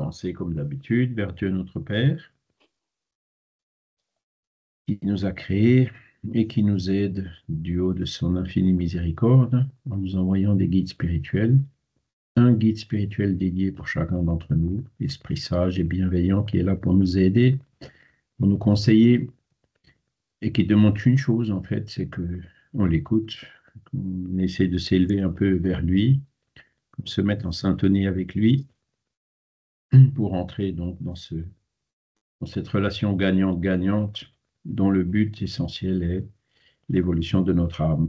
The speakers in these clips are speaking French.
pensée comme d'habitude vers Dieu notre Père, qui nous a créés et qui nous aide du haut de son infinie miséricorde en nous envoyant des guides spirituels. Un guide spirituel dédié pour chacun d'entre nous, l'Esprit sage et bienveillant qui est là pour nous aider, pour nous conseiller et qui demande une chose en fait, c'est que on l'écoute, qu'on essaie de s'élever un peu vers lui, se mettre en syntonie avec lui pour entrer donc dans cette relation gagnante-gagnante dont le but essentiel est l'évolution de notre âme.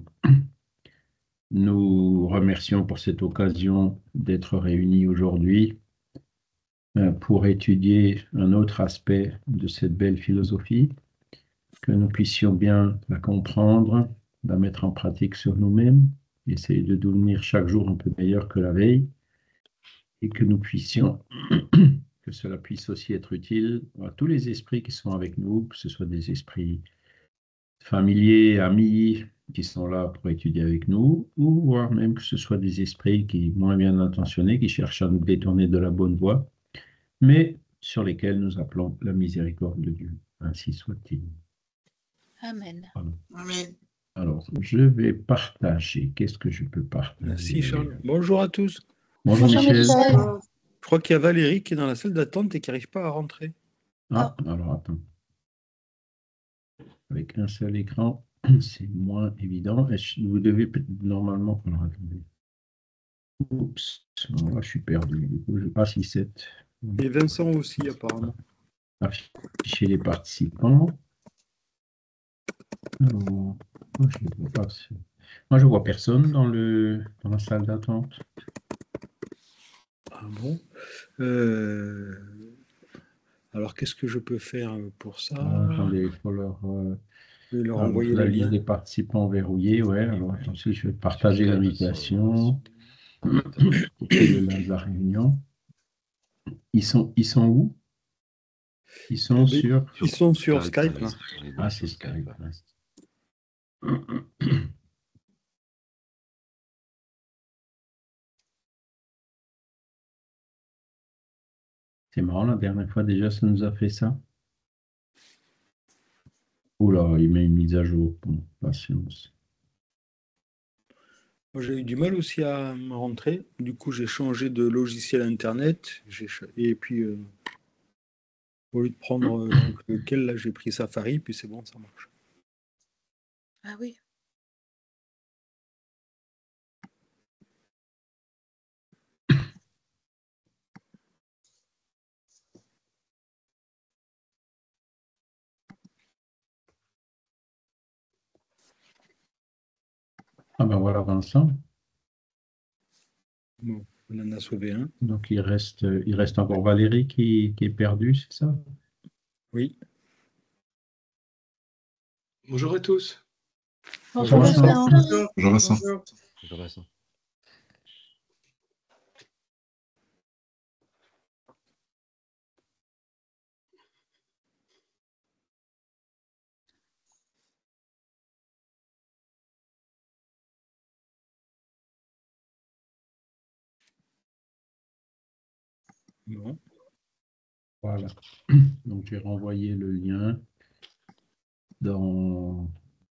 Nous remercions pour cette occasion d'être réunis aujourd'hui pour étudier un autre aspect de cette belle philosophie, que nous puissions bien la comprendre, la mettre en pratique sur nous-mêmes, essayer de devenir chaque jour un peu meilleur que la veille, et que nous puissions, que cela puisse aussi être utile à tous les esprits qui sont avec nous, que ce soit des esprits familiers, amis, qui sont là pour étudier avec nous, ou voire même que ce soit des esprits qui, moins bien intentionnés, qui cherchent à nous détourner de la bonne voie, mais sur lesquels nous appelons la miséricorde de Dieu. Ainsi soit-il. Amen. Amen. Alors, je vais partager. Qu'est-ce que je peux partager? Merci Charles. Bonjour à tous. Bonjour Michel. Je crois qu'il y a Valérie qui est dans la salle d'attente et qui n'arrive pas à rentrer. Ah, alors attends. Avec un seul écran, c'est moins évident. Vous devez normalement... Alors, attendez. Oups, alors là, je suis perdu. Du coup, je passe I7. Et Vincent aussi, apparemment. Afficher les participants. Alors, moi, je ne vois pas. Moi, je ne vois personne dans la salle d'attente. Ah bon? Alors, qu'est-ce que je peux faire pour ça? Attendez, il faut leur envoyer la le liste lien. des participants verrouillée. Ouais, alors ensuite, je vais partager l'invitation. Copier le lien de la réunion. Ils sont où? Ils sont sur Skype. Là. Ah, c'est Skype. C'est marrant, la dernière fois déjà, ça nous a fait ça. Oula, il met une mise à jour. Bon, patience. Moi, j'ai eu du mal aussi à me rentrer. Du coup, j'ai changé de logiciel Internet. Et puis, au lieu de prendre lequel, là, j'ai pris Safari. Puis c'est bon, ça marche. Ah oui. Ah ben voilà Vincent. Bon, on en a sauvé un. Donc il reste encore Valérie qui est perdue, c'est ça? Oui. Bonjour à tous. Bonjour Vincent. Bonjour Vincent. Bonjour Vincent. Bon. Voilà. Donc j'ai renvoyé le lien dans...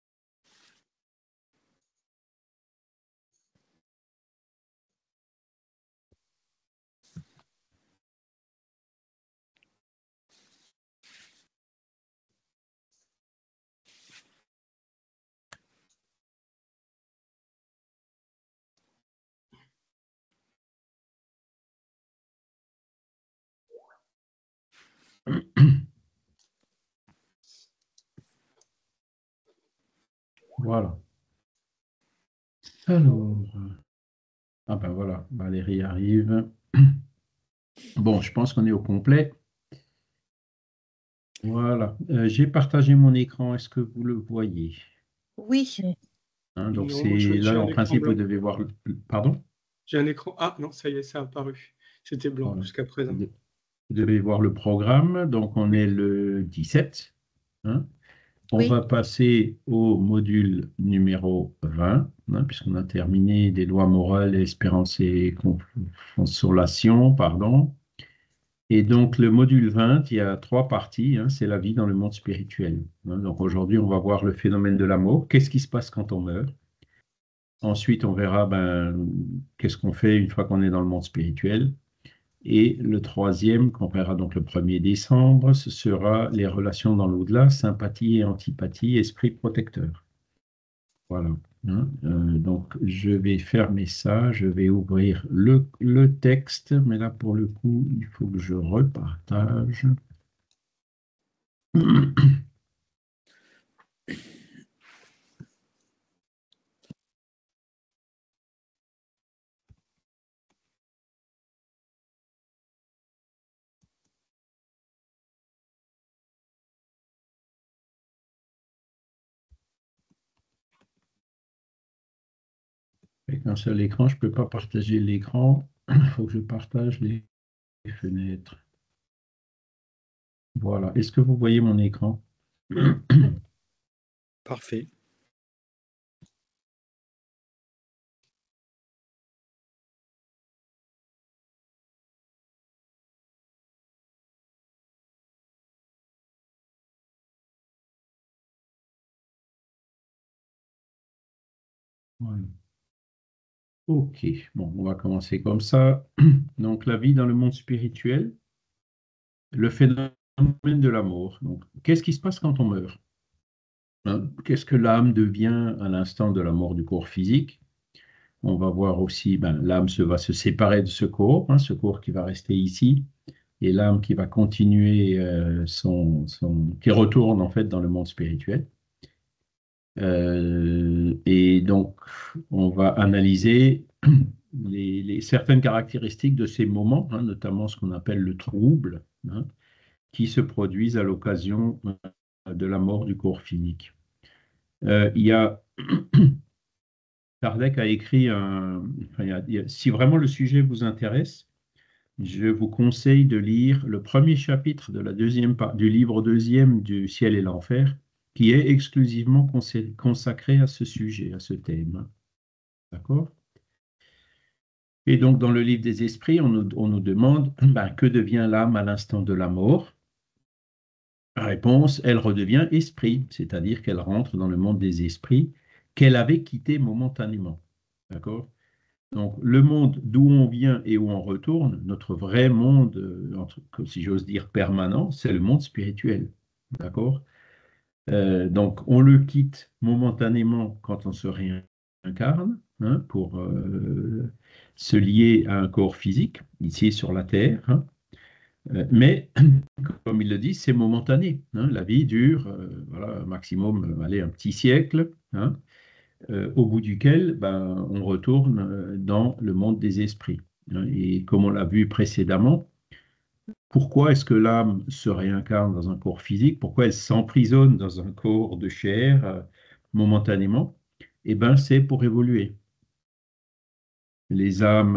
Voilà. Alors, ah ben voilà, Valérie arrive. Bon, je pense qu'on est au complet. Voilà. J'ai partagé mon écran. Est-ce que vous le voyez? Oui. Hein, donc Non, j'ai là, un en écran principe, vous blanc. devez voir le... Pardon? J'ai un écran. Ah non, ça y est, ça a apparu. C'était blanc Voilà. jusqu'à présent. Vous devez voir le programme. Donc, on est le 17. Hein. On va passer au module numéro 20, hein, puisqu'on a terminé les lois morales, espérance et consolation, pardon. Et donc, le module 20, il y a 3 parties, hein, c'est la vie dans le monde spirituel. Hein. Donc, aujourd'hui, on va voir le phénomène de la mort. Qu'est-ce qui se passe quand on meurt? Ensuite, on verra qu'est-ce qu'on fait une fois qu'on est dans le monde spirituel. Et le troisième, qu'on verra donc le 1er décembre, ce sera les relations dans l'au-delà, sympathie et antipathie, esprit protecteur. Voilà. Hein. Donc, je vais fermer ça, je vais ouvrir le texte, mais là, pour le coup, il faut que je repartage. Avec un seul écran, je ne peux pas partager l'écran. Il faut que je partage les fenêtres. Voilà. Est-ce que vous voyez mon écran? Parfait. Voilà. Ok, bon, on va commencer comme ça. Donc, la vie dans le monde spirituel, le phénomène de la mort. Donc, qu'est-ce qui se passe quand on meurt? Hein? Qu'est-ce que l'âme devient à l'instant de la mort du corps physique? On va voir aussi, l'âme va se séparer de ce corps qui va rester ici, et l'âme qui va continuer qui retourne en fait dans le monde spirituel. Et donc, on va analyser certaines caractéristiques de ces moments, hein, notamment ce qu'on appelle le trouble, hein, qui se produisent à l'occasion de la mort du corps physique. Il y a Kardec a écrit si vraiment le sujet vous intéresse, je vous conseille de lire le premier chapitre de du livre 2e du Ciel et l'Enfer, qui est exclusivement consacré à ce sujet, à ce thème. D'accord? Et donc, dans le livre des esprits, on nous demande que devient l'âme à l'instant de la mort? Réponse, elle redevient esprit, c'est-à-dire qu'elle rentre dans le monde des esprits qu'elle avait quitté momentanément. D'accord? Donc, le monde d'où on vient et où on retourne, notre vrai monde, si j'ose dire permanent, c'est le monde spirituel. D'accord? Donc, on le quitte momentanément quand on se réincarne, hein, pour se lier à un corps physique, ici sur la Terre. Hein. Mais, comme il le dit, c'est momentané. Hein. La vie dure, voilà, maximum, allez, un petit siècle. Hein. Au bout duquel on retourne dans le monde des esprits. Hein. Et comme on l'a vu précédemment, pourquoi est-ce que l'âme se réincarne dans un corps physique? Pourquoi elle s'emprisonne dans un corps de chair momentanément? Eh bien, c'est pour évoluer. Les âmes,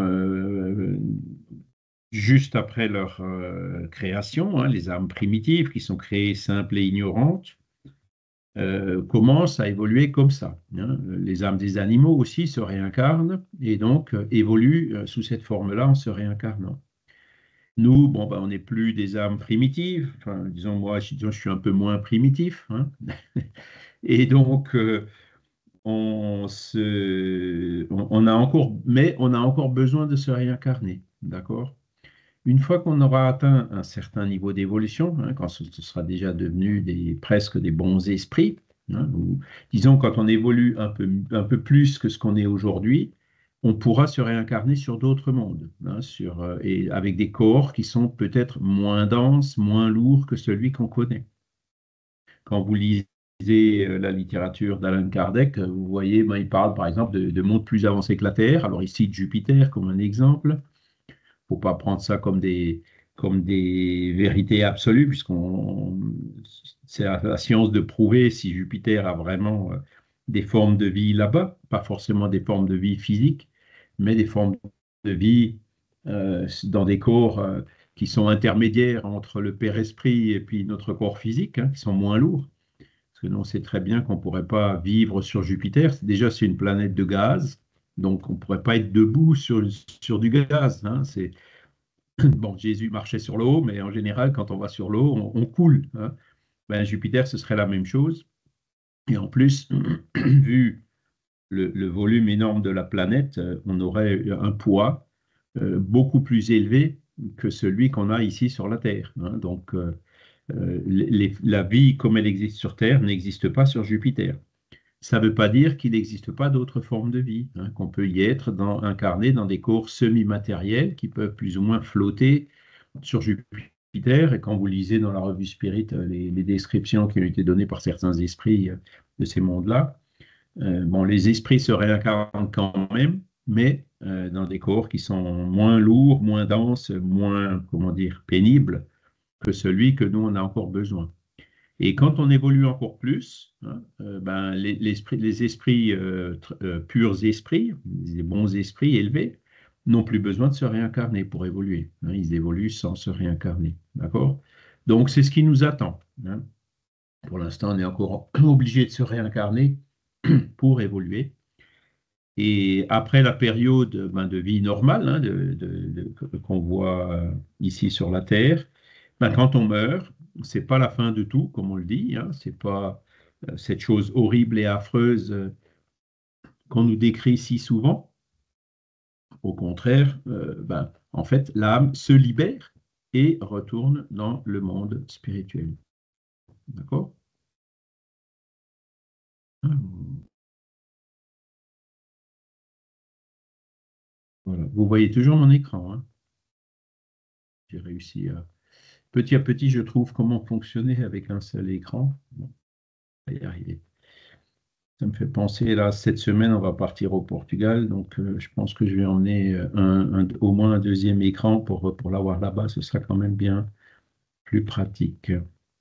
juste après leur création, hein, les âmes primitives qui sont créées simples et ignorantes, commencent à évoluer comme ça. Hein. Les âmes des animaux aussi se réincarnent et donc évoluent sous cette forme-là en se réincarnant. Nous, on n'est plus des âmes primitives. Enfin, disons, moi, je suis un peu moins primitif. Hein. Et donc, mais on a encore besoin de se réincarner. D'accord? Une fois qu'on aura atteint un certain niveau d'évolution, hein, quand ce sera déjà devenu presque des bons esprits, hein, ou disons quand on évolue un peu plus que ce qu'on est aujourd'hui, on pourra se réincarner sur d'autres mondes, hein, et avec des corps qui sont peut-être moins denses, moins lourds que celui qu'on connaît. Quand vous lisez la littérature d'Allan Kardec, vous voyez, il parle par exemple de mondes plus avancés que la Terre. Alors ici, Jupiter comme un exemple. Il ne faut pas prendre ça comme des vérités absolues, c'est à la science de prouver si Jupiter a vraiment des formes de vie là-bas, pas forcément des formes de vie physiques, mais des formes de vie dans des corps qui sont intermédiaires entre le Père-Esprit et puis notre corps physique, hein, qui sont moins lourds. Parce que nous, on sait très bien qu'on ne pourrait pas vivre sur Jupiter. Déjà, c'est une planète de gaz, donc on ne pourrait pas être debout sur du gaz. Hein, Bon, Jésus marchait sur l'eau, mais en général, quand on va sur l'eau, on coule, hein. Ben, Jupiter, ce serait la même chose. Et en plus, vu le volume énorme de la planète, on aurait un poids beaucoup plus élevé que celui qu'on a ici sur la Terre, hein. Donc, la vie comme elle existe sur Terre n'existe pas sur Jupiter. Ça ne veut pas dire qu'il n'existe pas d'autres formes de vie, hein, qu'on peut y être incarné dans des corps semi-matériels qui peuvent plus ou moins flotter sur Jupiter. Et quand vous lisez dans la revue Spirit les descriptions qui ont été données par certains esprits de ces mondes-là, bon, les esprits se réincarnent quand même, mais dans des corps qui sont moins lourds, moins denses, moins, comment dire, pénibles que celui que nous, on a encore besoin. Et quand on évolue encore plus, hein, ben, les esprits, purs esprits, les bons esprits élevés, n'ont plus besoin de se réincarner pour évoluer, hein. Ils évoluent sans se réincarner. D'accord? Donc, c'est ce qui nous attend, hein. Pour l'instant, on est encore obligé de se réincarner pour évoluer. Et après la période ben, de vie normale, hein, qu'on voit ici sur la Terre, ben, quand on meurt, c'est pas la fin de tout, comme on le dit, hein, c'est pas cette chose horrible et affreuse qu'on nous décrit si souvent. Au contraire, ben, en fait, l'âme se libère et retourne dans le monde spirituel. D'accord? Voilà. Vous voyez toujours mon écran, hein. J'ai réussi à petit, je trouve comment fonctionner avec un seul écran. Bon, on va y arriver. Ça me fait penser, là, cette semaine, on va partir au Portugal, donc je pense que je vais emmener au moins un deuxième écran pour l'avoir là-bas, ce sera quand même bien plus pratique.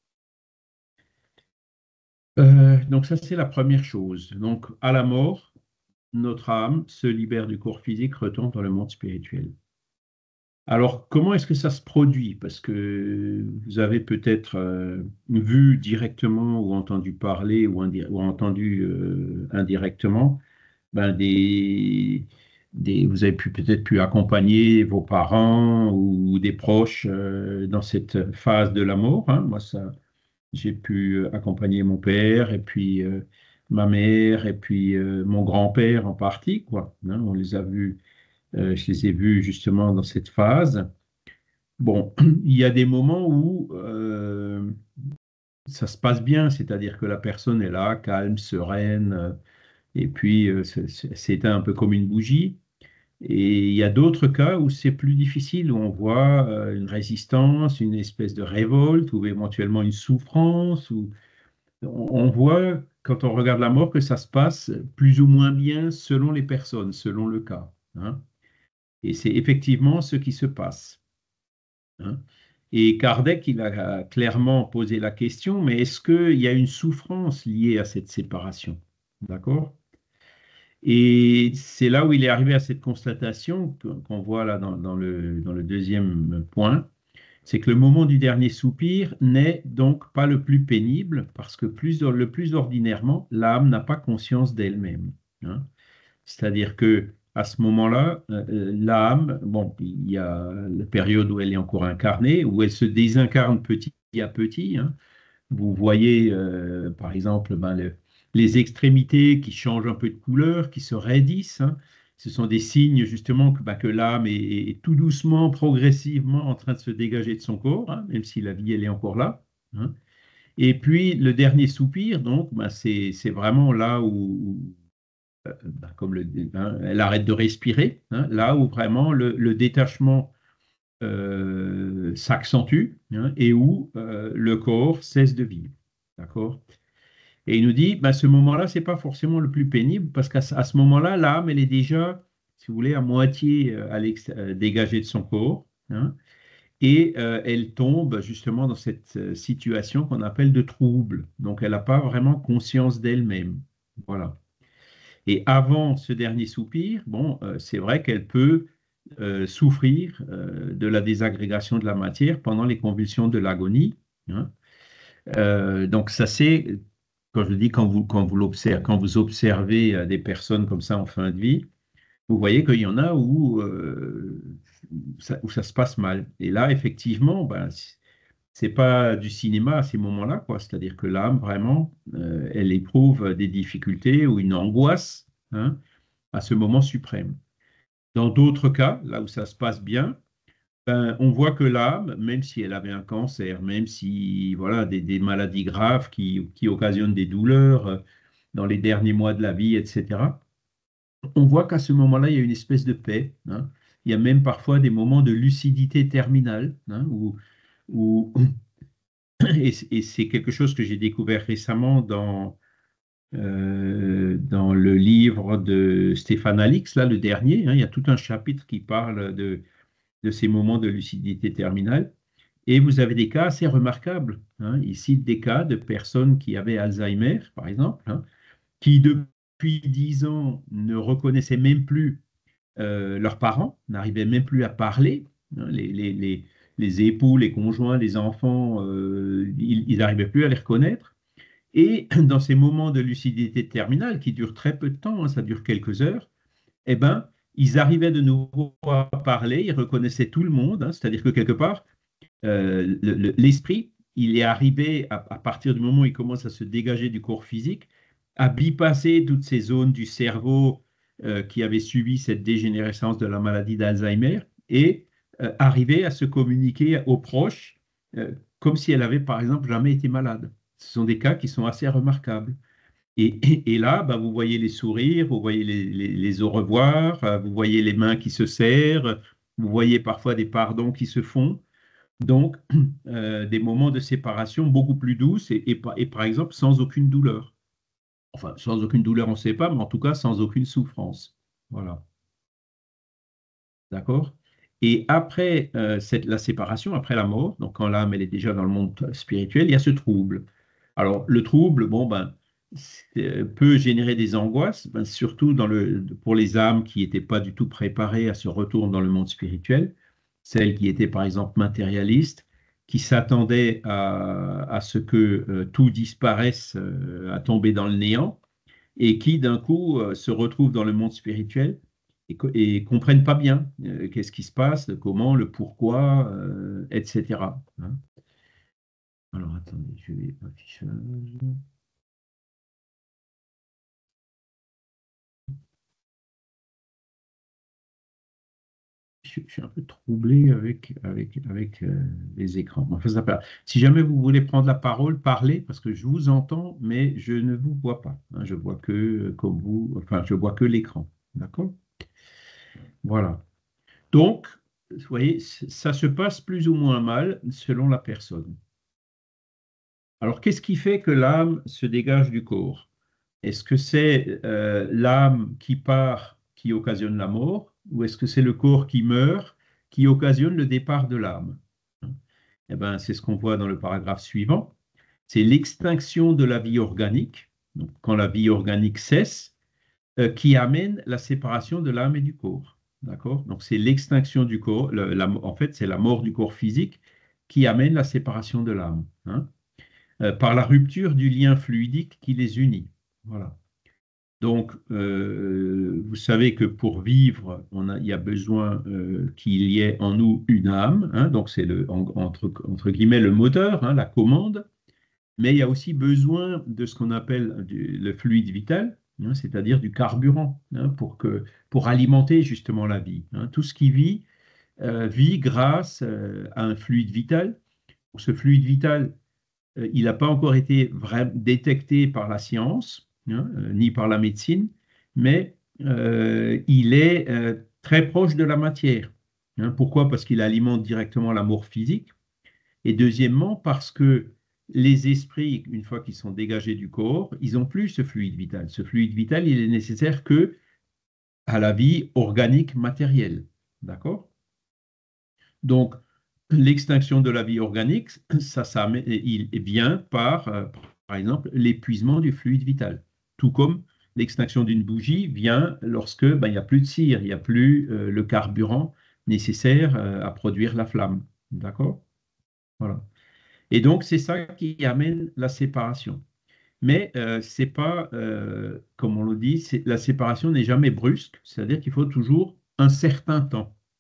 Donc ça, c'est la première chose. Donc, à la mort, notre âme se libère du corps physique, retourne dans le monde spirituel. Alors, comment est-ce que ça se produit? Parce que vous avez peut-être vu directement ou entendu parler ou entendu indirectement ben, vous avez peut-être pu accompagner vos parents ou des proches dans cette phase de la mort, hein. Moi, ça, j'ai pu accompagner mon père et puis ma mère et puis mon grand-père en partie, quoi, hein. On les a vus, je les ai vus justement dans cette phase. Bon, il y a des moments où ça se passe bien, c'est-à-dire que la personne est là, calme, sereine, et puis c'est un peu comme une bougie. Et il y a d'autres cas où c'est plus difficile, où on voit une résistance, une espèce de révolte, ou éventuellement une souffrance, ou on voit, quand on regarde la mort, que ça se passe plus ou moins bien selon les personnes, selon le cas, hein. Et c'est effectivement ce qui se passe, hein. Et Kardec, il a clairement posé la question, mais est-ce qu'il y a une souffrance liée à cette séparation? D'accord? Et c'est là où il est arrivé à cette constatation qu'on voit là dans le deuxième point, c'est que le moment du dernier soupir n'est donc pas le plus pénible parce que le plus ordinairement, l'âme n'a pas conscience d'elle-même, hein. C'est-à-dire que à ce moment-là, l'âme, bon, il y a la période où elle est encore incarnée, où elle se désincarne petit à petit, hein. Vous voyez, par exemple, ben, les extrémités qui changent un peu de couleur, qui se raidissent, hein. Ce sont des signes justement que l'âme est tout doucement, progressivement en train de se dégager de son corps, hein, même si la vie, elle est encore là, hein. Et puis, le dernier soupir, donc, ben, c'est vraiment là où ben, hein, elle arrête de respirer, hein, là où vraiment le détachement s'accentue, hein, et où le corps cesse de vivre. D'accord? Et il nous dit, ben, ce moment-là, ce n'est pas forcément le plus pénible parce qu'à ce moment-là, l'âme, elle est déjà, si vous voulez, à moitié dégagée de son corps, hein, et elle tombe justement dans cette situation qu'on appelle de trouble. Donc, elle n'a pas vraiment conscience d'elle-même. Voilà. Et avant ce dernier soupir, bon, c'est vrai qu'elle peut souffrir de la désagrégation de la matière pendant les convulsions de l'agonie, hein. Donc ça c'est, quand je dis quand vous l'observez, quand vous observez des personnes comme ça en fin de vie, vous voyez qu'il y en a où où ça se passe mal. Et là, effectivement, ben, c'est pas du cinéma à ces moments-là, quoi. C'est-à-dire que l'âme, vraiment, elle éprouve des difficultés ou une angoisse, hein, à ce moment suprême. Dans d'autres cas, là où ça se passe bien, ben, on voit que l'âme, même si elle avait un cancer, même si voilà des maladies graves qui occasionnent des douleurs dans les derniers mois de la vie, etc., on voit qu'à ce moment-là, il y a une espèce de paix, hein. Il y a même parfois des moments de lucidité terminale, hein, où et c'est quelque chose que j'ai découvert récemment dans le livre de Stéphane Alix, là, le dernier, hein. Il y a tout un chapitre qui parle de ces moments de lucidité terminale. Et vous avez des cas assez remarquables, hein. Il cite des cas de personnes qui avaient Alzheimer, par exemple, hein, qui depuis 10 ans ne reconnaissaient même plus leurs parents, n'arrivaient même plus à parler, hein. Les époux, les conjoints, les enfants, ils n'arrivaient plus à les reconnaître. Et dans ces moments de lucidité terminale, qui durent très peu de temps, hein, ça dure quelques heures, eh ben, ils arrivaient de nouveau à parler, ils reconnaissaient tout le monde, hein. C'est-à-dire que quelque part, l'esprit, il est arrivé, à partir du moment où il commence à se dégager du corps physique, à bypasser toutes ces zones du cerveau qui avaient subi cette dégénérescence de la maladie d'Alzheimer et arriver à se communiquer aux proches comme si elle avait, par exemple, jamais été malade. Ce sont des cas qui sont assez remarquables. Et là, bah, vous voyez les sourires, vous voyez les au revoir, vous voyez les mains qui se serrent, vous voyez parfois des pardons qui se font. Donc, des moments de séparation beaucoup plus douces et par exemple sans aucune douleur. Enfin, sans aucune douleur, on ne sait pas, mais en tout cas sans aucune souffrance. Voilà. D'accord? Et après la séparation, après la mort, donc quand l'âme elle est déjà dans le monde spirituel, il y a ce trouble. Alors, le trouble, bon, ben, peut générer des angoisses, ben, surtout pour les âmes qui n'étaient pas du tout préparées à ce retour dans le monde spirituel, celles qui étaient par exemple matérialistes, qui s'attendaient à ce que tout disparaisse, à tomber dans le néant, et qui d'un coup se retrouvent dans le monde spirituel et comprennent pas bien qu'est-ce qui se passe, comment, le pourquoi, etc., hein. Alors, attendez, je vais afficher. Je suis un peu troublé avec les écrans. Enfin, si jamais vous voulez prendre la parole, parlez, parce que je vous entends, mais je ne vous vois pas, hein. Je vois que, comme vous, enfin, je vois que l'écran. D'accord? Voilà. Donc, vous voyez, ça se passe plus ou moins mal selon la personne. Alors, qu'est-ce qui fait que l'âme se dégage du corps? Est-ce que c'est l'âme qui part qui occasionne la mort, ou est-ce que c'est le corps qui meurt qui occasionne le départ de l'âme? Eh bien, c'est ce qu'on voit dans le paragraphe suivant. C'est l'extinction de la vie organique, donc quand la vie organique cesse, qui amène la séparation de l'âme et du corps. D'accord? Donc, c'est l'extinction du corps, en fait, c'est la mort du corps physique qui amène la séparation de l'âme, hein, par la rupture du lien fluidique qui les unit. Voilà. Donc, vous savez que pour vivre, il y a besoin qu'il y ait en nous une âme, hein, donc c'est entre guillemets le moteur, hein, la commande, mais il y a aussi besoin de ce qu'on appelle le fluide vital, hein, c'est-à-dire du carburant, hein, pour alimenter justement la vie, hein. Tout ce qui vit grâce à un fluide vital. Ce fluide vital, il n'a pas encore été vraiment détecté par la science, hein, ni par la médecine, mais il est très proche de la matière, hein. Pourquoi? Parce qu'il alimente directement l'amour physique. Et deuxièmement, parce que les esprits, une fois qu'ils sont dégagés du corps, ils n'ont plus ce fluide vital. Ce fluide vital, il est nécessaire que à la vie organique matérielle. D'accord? Donc, l'extinction de la vie organique, il vient par exemple, l'épuisement du fluide vital. Tout comme l'extinction d'une bougie vient lorsque ben, il n'y a plus de cire, il n'y a plus le carburant nécessaire à produire la flamme. D'accord? Voilà. Et donc, c'est ça qui amène la séparation. Mais c'est pas, comme on le dit, la séparation n'est jamais brusque, c'est-à-dire qu'il faut toujours un certain temps.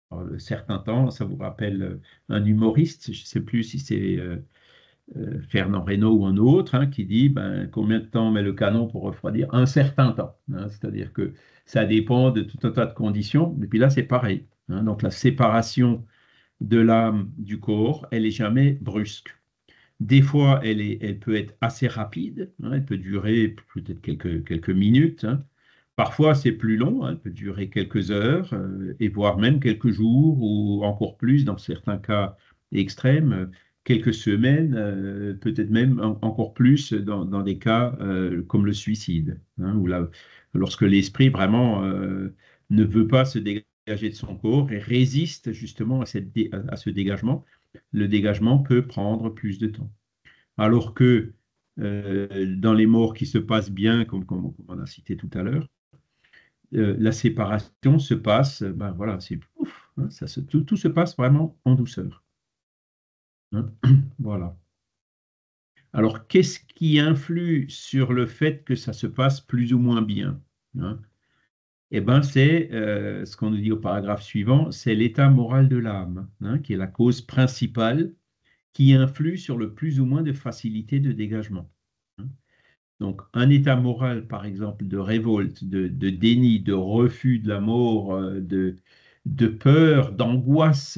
Certains temps, ça vous rappelle un humoriste, je ne sais plus si c'est Fernand Reynaud ou un autre, hein, qui dit combien de temps met le canon pour refroidir? Un certain temps. Hein, c'est-à-dire que ça dépend de tout un tas de conditions. Et puis là, c'est pareil. Hein, donc la séparation de l'âme du corps, elle n'est jamais brusque. Des fois, elle peut être assez rapide, hein, elle peut durer peut-être quelques minutes. Hein. Parfois, c'est plus long, hein, elle peut durer quelques heures, et voire même quelques jours, ou encore plus dans certains cas extrêmes, quelques semaines, peut-être même encore plus dans des cas comme le suicide, hein, lorsque l'esprit vraiment ne veut pas se dégager de son corps et résiste justement à ce dégagement. Le dégagement peut prendre plus de temps. Alors que dans les morts qui se passent bien, comme on a cité tout à l'heure, la séparation se passe, voilà, c'est pouf, hein, tout se passe vraiment en douceur. Hein. Voilà. Alors, qu'est-ce qui influe sur le fait que ça se passe plus ou moins bien? Hein? Eh bien, c'est ce qu'on nous dit au paragraphe suivant, c'est l'état moral de l'âme, hein, qui est la cause principale qui influe sur le plus ou moins de facilité de dégagement. Hein. Donc, un état moral, par exemple, de révolte, de déni, de refus de la mort, de peur, d'angoisse,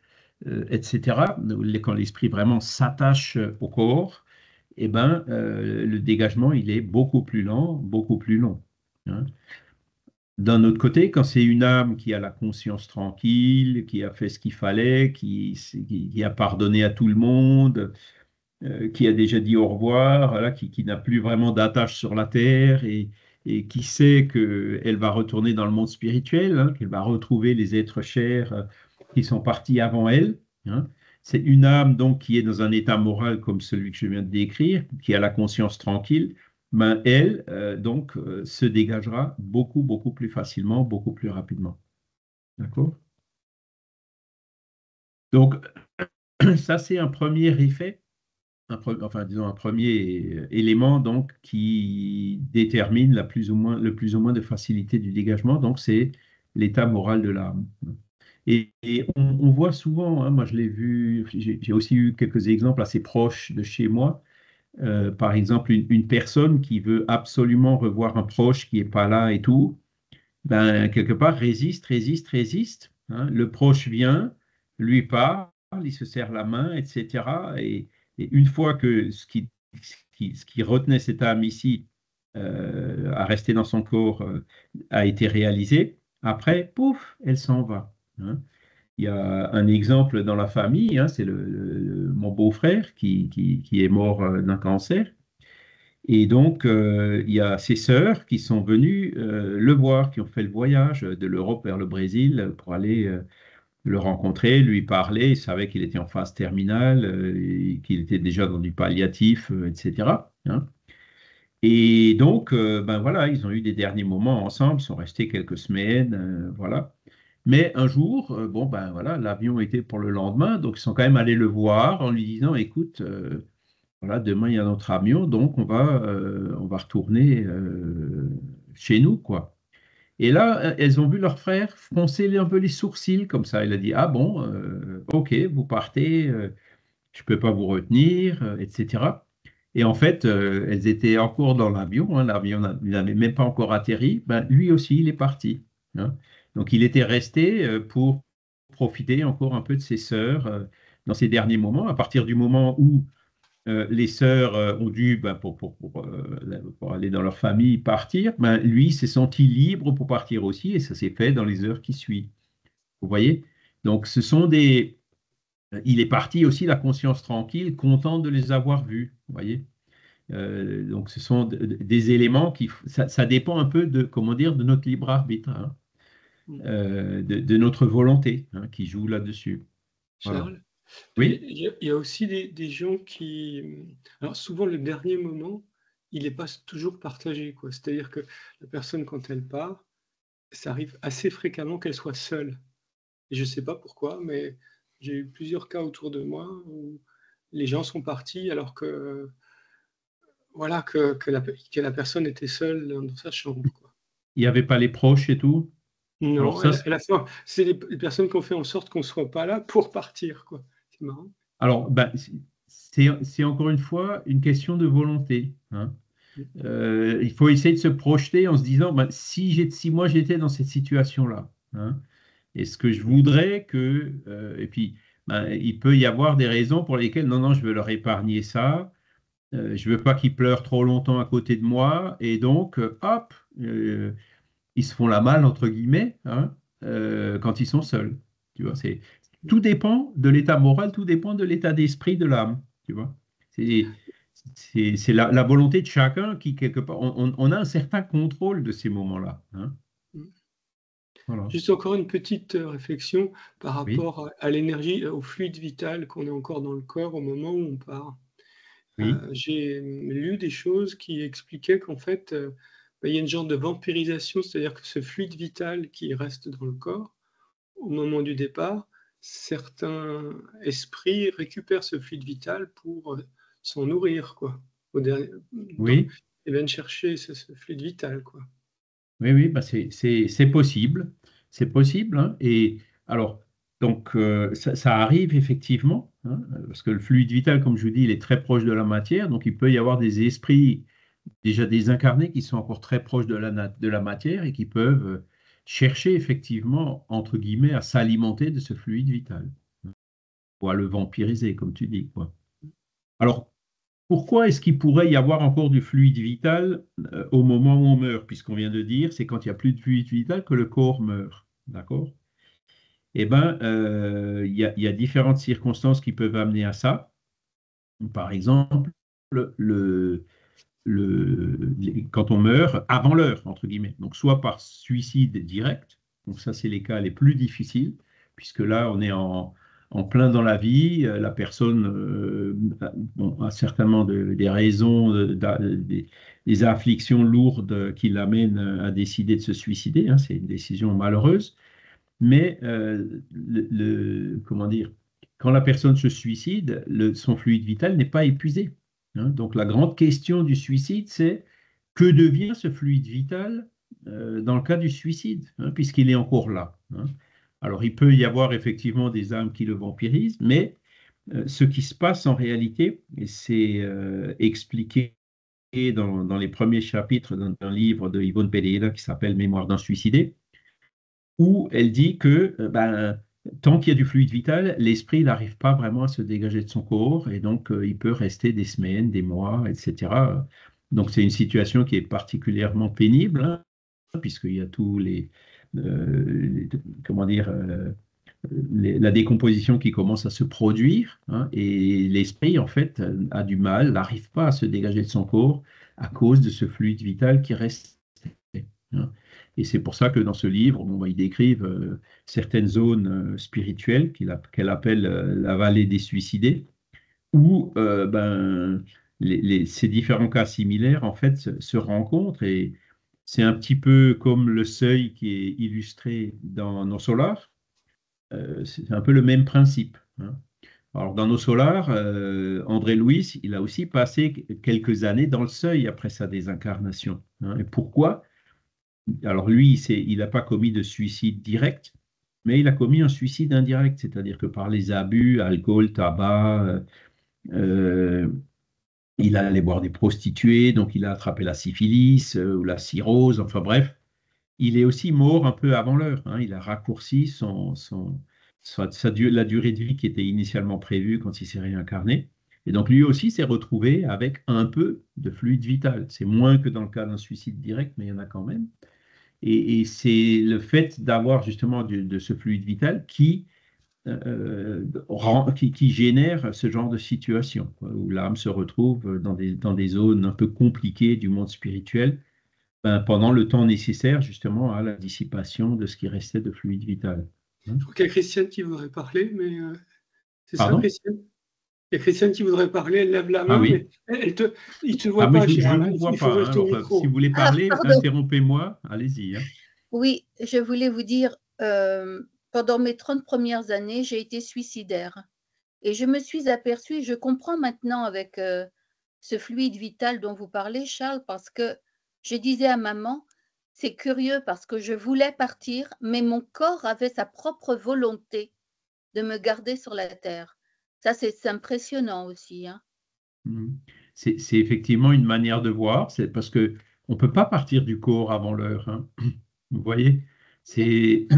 etc., quand l'esprit vraiment s'attache au corps, eh ben, le dégagement, il est beaucoup plus lent, beaucoup plus long. Hein. D'un autre côté, quand c'est une âme qui a la conscience tranquille, qui a fait ce qu'il fallait, qui a pardonné à tout le monde, qui a déjà dit au revoir, voilà, qui n'a plus vraiment d'attache sur la terre et qui sait qu'elle va retourner dans le monde spirituel, hein, qu'elle va retrouver les êtres chers qui sont partis avant elle. Hein. C'est une âme donc qui est dans un état moral comme celui que je viens de décrire, qui a la conscience tranquille. Elle, donc, se dégagera beaucoup, beaucoup plus facilement, beaucoup plus rapidement. D'accord? Donc, ça, c'est un premier effet disons un premier élément donc qui détermine le plus ou moins de facilité du dégagement, donc c'est l'état moral de l'âme. Et on voit souvent, hein, moi je l'ai vu, j'ai aussi eu quelques exemples assez proches de chez moi. Par exemple, une personne qui veut absolument revoir un proche qui n'est pas là et tout, quelque part résiste. Hein. Le proche vient, lui parle, il se serre la main, etc. Et une fois que ce qui retenait cette âme ici à rester dans son corps a été réalisé, après, pouf, elle s'en va. Hein. Il y a un exemple dans la famille, hein, c'est mon beau-frère qui est mort d'un cancer. Et donc, il y a ses sœurs qui sont venues le voir, qui ont fait le voyage de l'Europe vers le Brésil pour aller le rencontrer, lui parler. Ils savaient qu'il était en phase terminale, et qu'il était déjà dans du palliatif, etc. Hein. Et donc, voilà, ils ont eu des derniers moments ensemble, ils sont restés quelques semaines, voilà. Mais un jour, voilà, l'avion était pour le lendemain, donc ils sont quand même allés le voir en lui disant, écoute, voilà, demain il y a notre avion, donc on va retourner chez nous, quoi. Et là, elles ont vu leur frère froncer un peu les sourcils comme ça. Il a dit, ah bon, ok, vous partez, je ne peux pas vous retenir, etc. Et en fait, elles étaient encore dans l'avion, hein, l'avion n'avait même pas encore atterri. Lui aussi, il est parti. Hein. Donc, il était resté pour profiter encore un peu de ses sœurs dans ces derniers moments, à partir du moment où les sœurs ont dû, pour aller dans leur famille, partir. Lui s'est senti libre pour partir aussi, et ça s'est fait dans les heures qui suivent. Vous voyez? Donc, il est parti aussi la conscience tranquille, content de les avoir vus. Vous voyez? Donc, ce sont des éléments ça dépend un peu de, comment dire, de notre libre arbitre, hein, de notre volonté, hein, qui joue là-dessus. Voilà. Charles, Oui. il y a aussi des gens qui... Alors souvent, le dernier moment, il n'est pas toujours partagé, quoi. C'est-à-dire que la personne, quand elle part, ça arrive assez fréquemment qu'elle soit seule. Et je ne sais pas pourquoi, mais j'ai eu plusieurs cas autour de moi où les gens sont partis alors que, voilà, que la personne était seule dans sa chambre, quoi. Il n'y avait pas les proches et tout? Non, Alors ça, c'est les personnes qui ont fait en sorte qu'on ne soit pas là pour partir, quoi. C'est marrant. alors, ben, c'est encore une fois une question de volonté, hein. Il faut essayer de se projeter en se disant, ben, si moi j'étais dans cette situation-là, hein, est-ce que je voudrais que... et puis, ben, il peut y avoir des raisons pour lesquelles, non, non, je veux leur épargner ça, je veux pas qu'ils pleurent trop longtemps à côté de moi, et donc, hop, ils se font la malle, entre guillemets, hein, quand ils sont seuls. Tu vois, tout dépend de l'état moral, tout dépend de l'état d'esprit de l'âme. Tu vois, c'est c'est la volonté de chacun qui, quelque part, on a un certain contrôle de ces moments-là, hein. Voilà. Juste encore une petite réflexion par Oui, rapport à l'énergie, au fluide vital qu'on est encore dans le corps au moment où on part. oui, J'ai lu des choses qui expliquaient qu'en fait, il y a une genre de vampirisation, c'est-à-dire que ce fluide vital qui reste dans le corps, au moment du départ, certains esprits récupèrent ce fluide vital pour s'en nourrir, quoi. oui, Ils viennent chercher ce fluide vital, quoi. oui, oui, bah c'est possible. C'est possible, hein. Et alors, donc, ça arrive effectivement, hein, parce que le fluide vital, comme je vous dis, il est très proche de la matière, donc il peut y avoir des esprits déjà désincarnés qui sont encore très proches de la matière et qui peuvent chercher effectivement, entre guillemets, à s'alimenter de ce fluide vital, ou à le vampiriser, comme tu dis, quoi. Alors, pourquoi est-ce qu'il pourrait y avoir encore du fluide vital au moment où on meurt? Puisqu'on vient de dire, c'est quand il n'y a plus de fluide vital que le corps meurt. D'accord? Eh bien, il y a différentes circonstances qui peuvent amener à ça. Par exemple, le, quand on meurt avant l'heure, entre guillemets. Donc, soit par suicide direct, donc ça, c'est les cas les plus difficiles, puisque là, on est en plein dans la vie, la personne bon, a certainement des raisons, des afflictions lourdes qui l'amènent à décider de se suicider, hein, c'est une décision malheureuse, mais comment dire, quand la personne se suicide, son fluide vital n'est pas épuisé, hein. Donc la grande question du suicide, c'est que devient ce fluide vital dans le cas du suicide, hein, puisqu'il est encore là, hein. Alors il peut y avoir effectivement des âmes qui le vampirisent, mais ce qui se passe en réalité, et c'est expliqué dans les premiers chapitres d'un livre de Yvonne Pereira qui s'appelle Mémoire d'un suicidé, où elle dit que ben, tant qu'il y a du fluide vital, l'esprit n'arrive pas vraiment à se dégager de son corps et donc il peut rester des semaines, des mois, etc. Donc c'est une situation qui est particulièrement pénible, hein, puisqu'il y a tous comment dire, la décomposition qui commence à se produire, hein, et l'esprit en fait a du mal, n'arrive pas à se dégager de son corps à cause de ce fluide vital qui reste, hein. Et c'est pour ça que dans ce livre, bon, bah, ils décrivent certaines zones spirituelles qu'elle appelle la vallée des suicidés, où ben, ces différents cas similaires en fait se rencontrent et c'est un petit peu comme le seuil qui est illustré dans nos solars. C'est un peu le même principe, hein. Alors dans nos solars, André Louis, il a aussi passé quelques années dans le seuil après sa désincarnation, hein. Et pourquoi? Alors lui, il n'a pas commis de suicide direct, mais il a commis un suicide indirect, c'est-à-dire que par les abus, alcool, tabac, euh, il allait boire des prostituées, donc il a attrapé la syphilis ou la cirrhose, enfin bref, il est aussi mort un peu avant l'heure, hein. Il a raccourci la durée de vie qui était initialement prévue quand il s'est réincarné. Et donc lui aussi s'est retrouvé avec un peu de fluide vital. C'est moins que dans le cas d'un suicide direct, mais il y en a quand même. Et c'est le fait d'avoir justement de ce fluide vital qui génère ce genre de situation, quoi, où l'âme se retrouve dans des zones un peu compliquées du monde spirituel, ben, pendant le temps nécessaire justement à la dissipation de ce qui restait de fluide vital, hein. Je crois qu'il y a Christiane qui voudrait parler, mais c'est ça, Pardon? Christiane? Il y a Christiane qui voudrait parler, elle lève la Ah main, oui. mais il ne te Ah, voit mais pas, je ne Gérald, hein. vous vois Il faut pas, hein. ouvrir ton Alors, si micro. vous voulez Ah, parler, pardon. interrompez-moi. Allez-y, hein. Oui, je voulais vous dire, pendant mes 30 premières années, j'ai été suicidaire. Et je me suis aperçue, je comprends maintenant avec ce fluide vital dont vous parlez, Charles, parce que je disais à maman, c'est curieux parce que je voulais partir, mais mon corps avait sa propre volonté de me garder sur la terre. Ça, c'est impressionnant aussi, hein. C'est effectivement une manière de voir, c'est parce que on peut pas partir du corps avant l'heure, hein. Vous voyez, c'est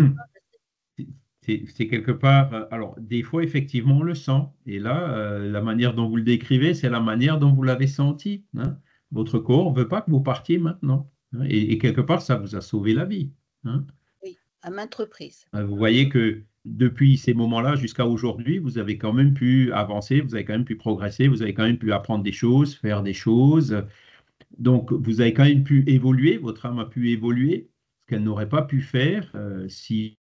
c'est quelque part. Alors, des fois, effectivement, on le sent. Et là, la manière dont vous le décrivez, c'est la manière dont vous l'avez senti, hein. Votre corps ne veut pas que vous partiez maintenant, hein. Et quelque part, ça vous a sauvé la vie, hein. Oui, à maintes reprises. Vous voyez que depuis ces moments-là jusqu'à aujourd'hui, vous avez quand même pu avancer, vous avez quand même pu progresser, vous avez quand même pu apprendre des choses, faire des choses. Donc, vous avez quand même pu évoluer, votre âme a pu évoluer, ce qu'elle n'aurait pas pu faire si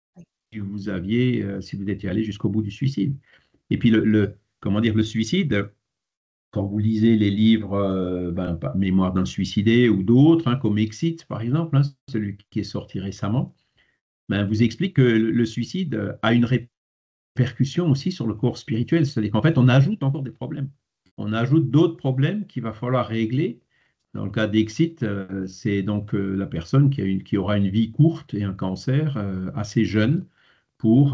si vous étiez allé jusqu'au bout du suicide. Et puis, comment dire, le suicide, quand vous lisez les livres, Mémoire d'un suicidé ou d'autres, hein, comme Exit, par exemple, hein, celui qui est sorti récemment, vous explique que le suicide a une répercussion aussi sur le corps spirituel. C'est-à-dire qu'en fait, on ajoute encore des problèmes. On ajoute d'autres problèmes qu'il va falloir régler. Dans le cas d'Exit, c'est donc la personne qui aura une vie courte et un cancer assez jeune pour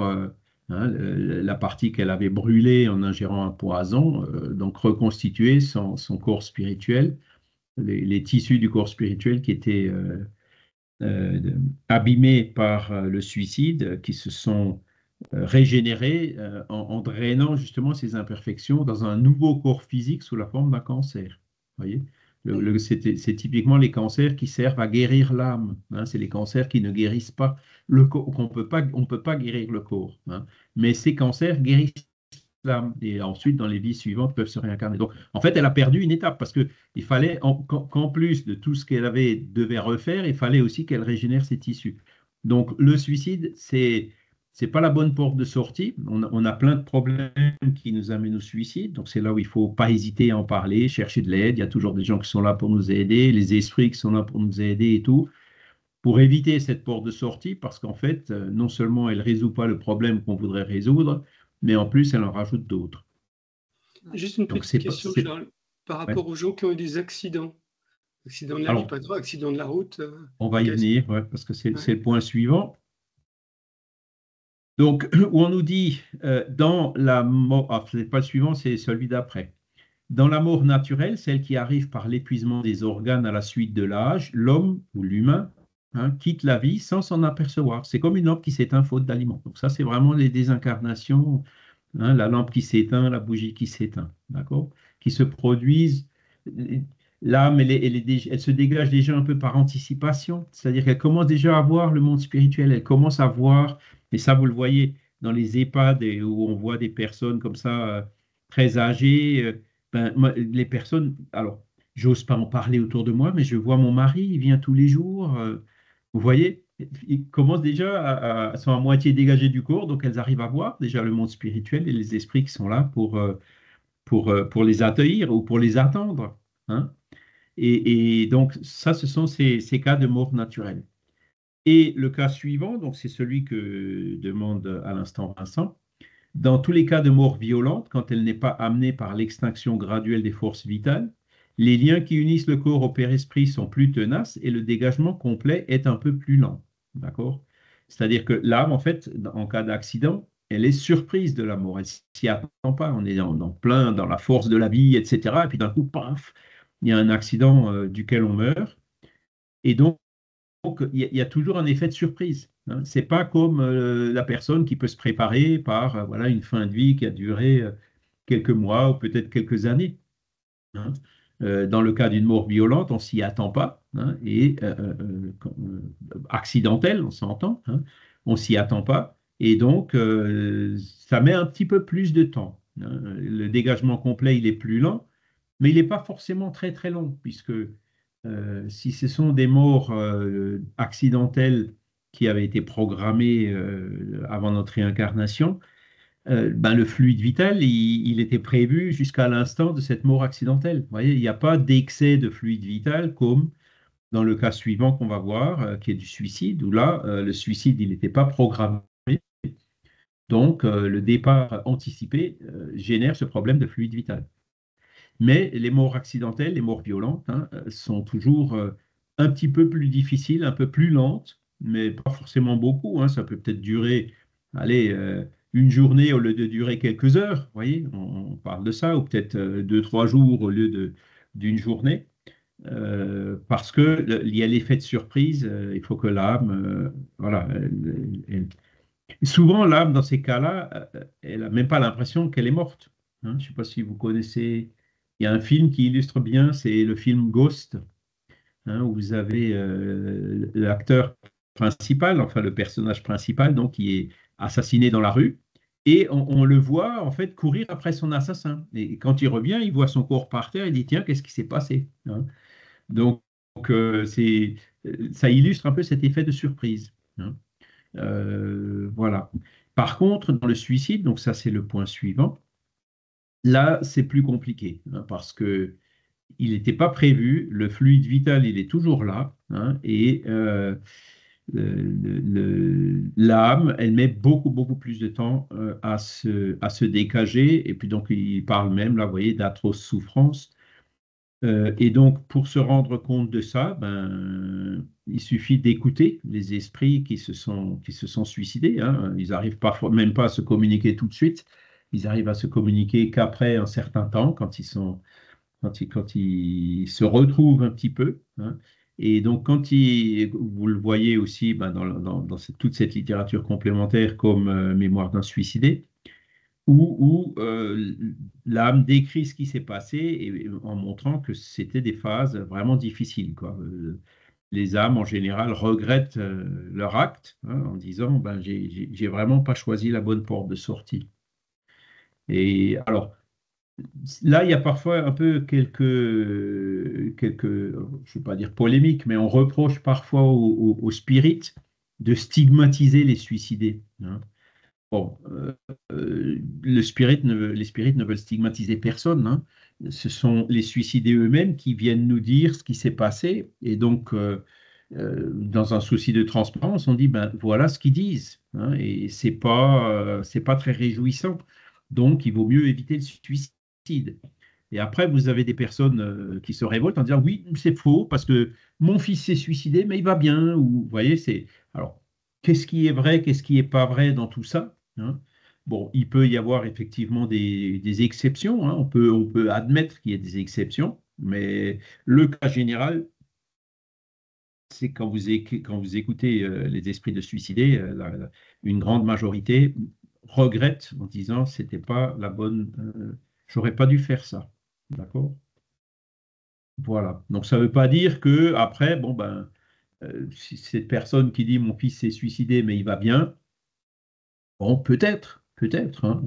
la partie qu'elle avait brûlée en ingérant un poison, donc reconstituer son corps spirituel, les tissus du corps spirituel qui étaient euh, abîmés par le suicide, qui se sont régénérés en drainant justement ces imperfections dans un nouveau corps physique sous la forme d'un cancer. Voyez, c'est typiquement les cancers qui servent à guérir l'âme, hein. C'est les cancers qui ne guérissent pas le corps, on peut pas guérir le corps, hein. Mais ces cancers guérissent l'âme et ensuite dans les vies suivantes peuvent se réincarner. Donc en fait, elle a perdu une étape parce que il fallait qu'en plus de tout ce qu'elle devait refaire, il fallait aussi qu'elle régénère ses tissus. Donc le suicide, c'est pas la bonne porte de sortie. On a plein de problèmes qui nous amènent au suicide. Donc, c'est là où il ne faut pas hésiter à en parler, chercher de l'aide. Il y a toujours des gens qui sont là pour nous aider, les esprits qui sont là pour nous aider et tout, pour éviter cette porte de sortie, parce qu'en fait, non seulement elle ne résout pas le problème qu'on voudrait résoudre, mais en plus, elle en rajoute d'autres. Juste une Donc, petite question, Charles, par Ouais. rapport aux gens qui ont eu des accidents. Accident de la vie, pas trop, accident de la route. On va y venir, ouais, parce que c'est Ouais. le point suivant. Donc, où on nous dit dans la mort, ce n'est pas le suivant, c'est celui d'après. Dans la mort naturelle, celle qui arrive par l'épuisement des organes à la suite de l'âge, l'homme ou l'humain quitte la vie sans s'en apercevoir. C'est comme une lampe qui s'éteint faute d'aliment. Donc ça, c'est vraiment les désincarnations, hein, la lampe qui s'éteint, la bougie qui s'éteint, d'accord, qui se produisent. L'âme, elle se dégage déjà un peu par anticipation, c'est-à-dire qu'elle commence déjà à voir le monde spirituel, elle commence à voir, et ça vous le voyez dans les EHPAD où on voit des personnes comme ça très âgées. Les personnes, alors, j'ose pas en parler autour de moi, mais je vois mon mari, il vient tous les jours. Vous voyez, ils commencent déjà sont à moitié dégagés du corps, donc elles arrivent à voir déjà le monde spirituel et les esprits qui sont là pour les accueillir ou pour les attendre, hein. Et donc, ça, ce sont ces cas de mort naturelle. Et le cas suivant, donc c'est celui que demande à l'instant Vincent. Dans tous les cas de mort violente, quand elle n'est pas amenée par l'extinction graduelle des forces vitales, les liens qui unissent le corps au père-esprit sont plus tenaces et le dégagement complet est un peu plus lent. D'accord? C'est-à-dire que l'âme, en fait, en cas d'accident, elle est surprise de la mort. Elle s'y attend pas. On est plein dans la force de la vie, etc. Et puis d'un coup, paf, il y a un accident duquel on meurt. Et donc, il y a toujours un effet de surprise, hein. C'est pas comme la personne qui peut se préparer par voilà, une fin de vie qui a duré quelques mois ou peut-être quelques années, hein. Dans le cas d'une mort violente, on s'y attend pas, hein, et accidentelle, on s'entend, hein, on s'y attend pas, et donc ça met un petit peu plus de temps, hein. Le dégagement complet, il est plus lent, mais il n'est pas forcément très très long, puisque si ce sont des morts accidentelles qui avaient été programmées avant notre réincarnation, le fluide vital, il était prévu jusqu'à l'instant de cette mort accidentelle. Vous voyez, il n'y a pas d'excès de fluide vital comme dans le cas suivant qu'on va voir, qui est du suicide, où là, le suicide, il n'était pas programmé. Donc, le départ anticipé génère ce problème de fluide vital. Mais les morts accidentelles, les morts violentes, sont toujours un petit peu plus difficile, un peu plus lente, mais pas forcément beaucoup, hein. Ça peut peut-être durer, allez, une journée au lieu de durer quelques heures, vous voyez, on parle de ça, ou peut-être 2, 3 jours au lieu d'une journée. Parce qu'il y a l'effet de surprise, il faut que l'âme, voilà. Souvent, l'âme, dans ces cas-là, elle n'a même pas l'impression qu'elle est morte, hein. Je ne sais pas si vous connaissez, il y a un film qui illustre bien, c'est le film Ghost, hein, où vous avez l'acteur principal, enfin le personnage principal, donc qui est assassiné dans la rue, et on le voit en fait courir après son assassin. Et quand il revient, il voit son corps par terre, il dit, tiens, qu'est-ce qui s'est passé, hein. Donc, ça illustre un peu cet effet de surprise, hein. Voilà. Par contre, dans le suicide, donc ça c'est le point suivant, là c'est plus compliqué, hein, parce que il n'était pas prévu, le fluide vital il est toujours là, hein, et l'âme, elle met beaucoup, beaucoup plus de temps à se dégager, et puis donc il parle même, là, vous voyez, d'atroces souffrances. Et donc, pour se rendre compte de ça, ben, il suffit d'écouter les esprits qui se sont suicidés, hein. Ils n'arrivent parfois même pas à se communiquer tout de suite. Ils arrivent à se communiquer qu'après un certain temps, quand ils se retrouvent un petit peu, hein. Et donc, vous le voyez aussi ben, dans toute cette littérature complémentaire comme Mémoire d'un suicidé, où l'âme décrit ce qui s'est passé en montrant que c'était des phases vraiment difficiles, quoi. Les âmes, en général, regrettent leur acte, hein, en disant ben, j'ai vraiment pas choisi la bonne porte de sortie. Et alors, là, il y a parfois un peu je ne vais pas dire polémiques, mais on reproche parfois aux spirites de stigmatiser les suicidés, hein. Bon, les spirites ne veulent stigmatiser personne, hein. Ce sont les suicidés eux-mêmes qui viennent nous dire ce qui s'est passé. Et donc, dans un souci de transparence, on dit, ben voilà ce qu'ils disent, hein, et c'est pas très réjouissant. Donc, il vaut mieux éviter le suicide. Et après, vous avez des personnes qui se révoltent en disant, oui, c'est faux, parce que mon fils s'est suicidé, mais il va bien. Ou, vous voyez, c'est. Alors, qu'est-ce qui est vrai, qu'est-ce qui n'est pas vrai dans tout ça, hein? Bon, il peut y avoir effectivement des exceptions, hein. On peut admettre qu'il y ait des exceptions, mais le cas général, c'est quand vous écoutez les esprits de suicider, une grande majorité regrette en disant c'était pas la bonne, j'aurais pas dû faire ça. D'accord? Voilà. Donc ça ne veut pas dire que après, bon ben, si cette personne qui dit mon fils s'est suicidé mais il va bien, bon peut-être, hein,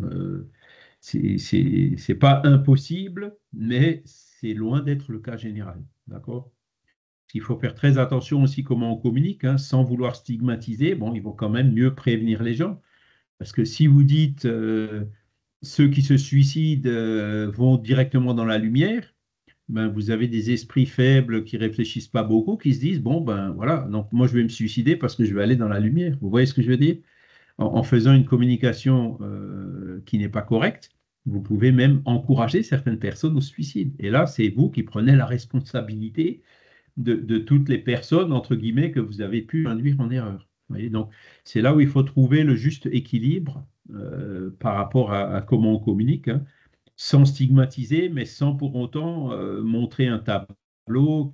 c'est pas impossible, mais c'est loin d'être le cas général. D'accord? Il faut faire très attention aussi comment on communique, hein, sans vouloir stigmatiser. Bon, il vaut quand même mieux prévenir les gens. Parce que si vous dites ceux qui se suicident vont directement dans la lumière, ben, vous avez des esprits faibles qui réfléchissent pas beaucoup, qui se disent, bon, ben voilà, donc moi je vais me suicider parce que je vais aller dans la lumière. Vous voyez ce que je veux dire? En faisant une communication qui n'est pas correcte, vous pouvez même encourager certaines personnes au suicide. Et là, c'est vous qui prenez la responsabilité de toutes les personnes, entre guillemets, que vous avez pu induire en erreur. Vous voyez, donc, c'est là où il faut trouver le juste équilibre par rapport à comment on communique, hein, sans stigmatiser, mais sans pour autant montrer un tableau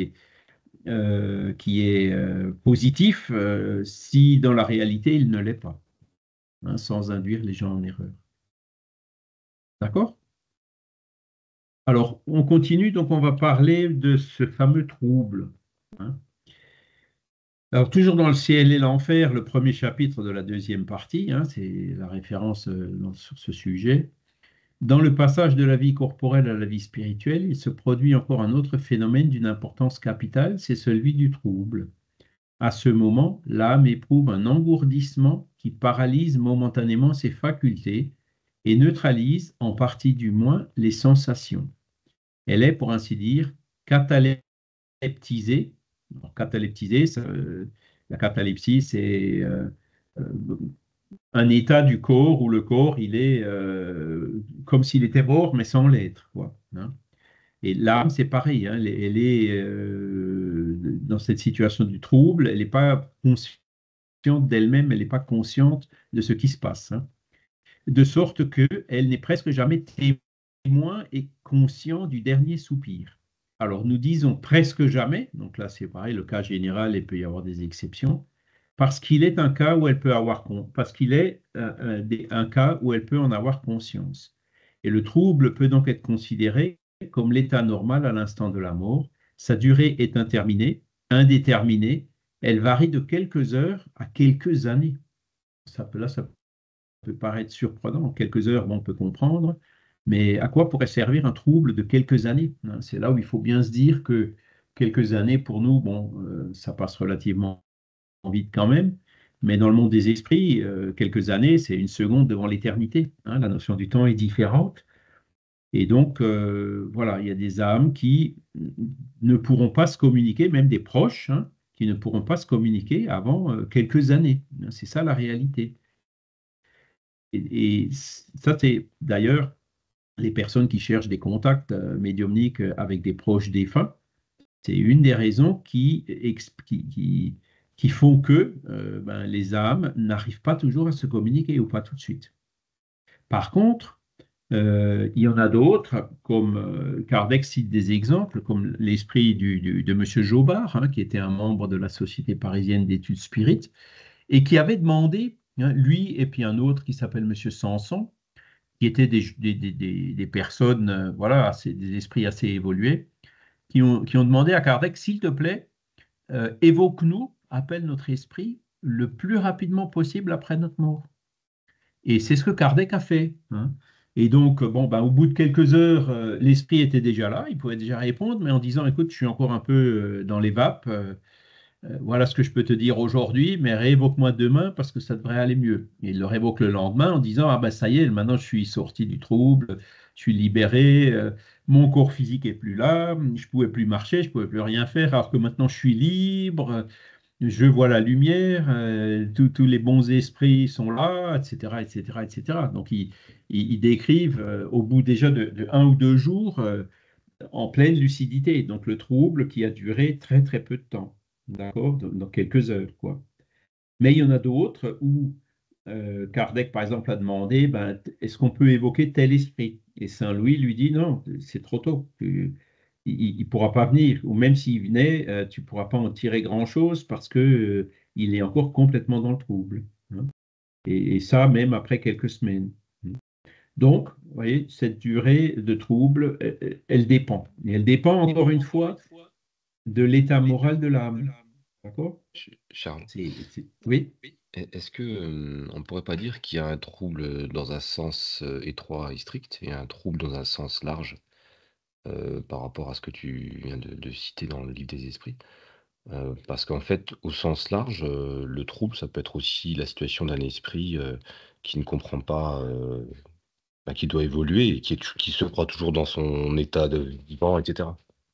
qui est positif si dans la réalité il ne l'est pas, hein, sans induire les gens en erreur. D'accord? Alors, on continue, donc on va parler de ce fameux trouble, hein. Alors, toujours dans le ciel et l'enfer, le premier chapitre de la deuxième partie, hein, c'est la référence sur ce sujet. Dans le passage de la vie corporelle à la vie spirituelle, il se produit encore un autre phénomène d'une importance capitale, c'est celui du trouble. À ce moment, l'âme éprouve un engourdissement qui paralyse momentanément ses facultés et neutralise, en partie du moins, les sensations. Elle est, pour ainsi dire, cataleptisée. Alors, cataleptisée, la catalepsie, c'est un état du corps où le corps, il est comme s'il était mort, mais sans l'être, quoi, hein. Et l'âme, c'est pareil, hein, elle est dans cette situation du trouble, elle n'est pas consciente d'elle-même, elle n'est pas consciente de ce qui se passe, hein. De sorte qu'elle n'est presque jamais témoin et conscient du dernier soupir. Alors nous disons presque jamais, donc là c'est pareil, le cas général, il peut y avoir des exceptions, parce qu'il est un cas où elle peut avoir parce qu'il est un cas où elle peut en avoir conscience. Et le trouble peut donc être considéré comme l'état normal à l'instant de la mort. Sa durée est indéterminée, elle varie de quelques heures à quelques années. Ça peut paraître surprenant. Quelques heures, on peut comprendre, mais à quoi pourrait servir un trouble de quelques années? C'est là où il faut bien se dire que quelques années, pour nous, bon, ça passe relativement vite quand même, mais dans le monde des esprits, quelques années, c'est une seconde devant l'éternité, hein. La notion du temps est différente. Et donc, voilà, il y a des âmes qui ne pourront pas se communiquer, même des proches, hein, qui ne pourront pas se communiquer avant quelques années. C'est ça la réalité. Et ça, c'est d'ailleurs les personnes qui cherchent des contacts médiumniques avec des proches défunts. C'est une des raisons qui font que les âmes n'arrivent pas toujours à se communiquer ou pas tout de suite. Par contre, il y en a d'autres, comme Kardec cite des exemples, comme l'esprit de M. Jobard, hein, qui était un membre de la Société parisienne d'études spirites, et qui avait demandé, hein, lui et puis un autre qui s'appelle M. Sanson, qui étaient des personnes, voilà, des esprits assez évolués, qui ont demandé à Kardec, s'il te plaît, évoque-nous, appelle notre esprit le plus rapidement possible après notre mort. Et c'est ce que Kardec a fait, hein. Et donc, bon, au bout de quelques heures, l'esprit était déjà là, il pouvait déjà répondre, mais en disant, écoute, je suis encore un peu dans les vapes, voilà ce que je peux te dire aujourd'hui, mais réévoque-moi demain parce que ça devrait aller mieux. Et il le réévoque le lendemain en disant, ah ben ça y est, maintenant je suis sorti du trouble, je suis libéré, mon corps physique est plus là, je pouvais plus marcher, je pouvais plus rien faire, alors que maintenant je suis libre, je vois la lumière, tous les bons esprits sont là, etc., etc., etc. Donc ils décrivent au bout déjà de 1 ou 2 jours en pleine lucidité, donc le trouble qui a duré très très peu de temps, d'accord, dans quelques heures, quoi. Mais il y en a d'autres où Kardec, par exemple, a demandé, est-ce qu'on peut évoquer tel esprit? Et Saint-Louis lui dit, non, c'est trop tôt. Il ne pourra pas venir. Ou même s'il venait, tu ne pourras pas en tirer grand-chose parce que il est encore complètement dans le trouble, hein. Et ça, même après quelques semaines. Donc, vous voyez, cette durée de trouble, elle dépend. Et elle dépend, encore une fois, de l'état moral de l'âme. D'accord? Charles, Oui. est-ce que on ne pourrait pas dire qu'il y a un trouble dans un sens étroit et strict et un trouble dans un sens large par rapport à ce que tu viens de citer dans le livre des esprits? Parce qu'en fait, au sens large, le trouble, ça peut être aussi la situation d'un esprit qui ne comprend pas, qui doit évoluer et qui se croit toujours dans son état de vivant, etc.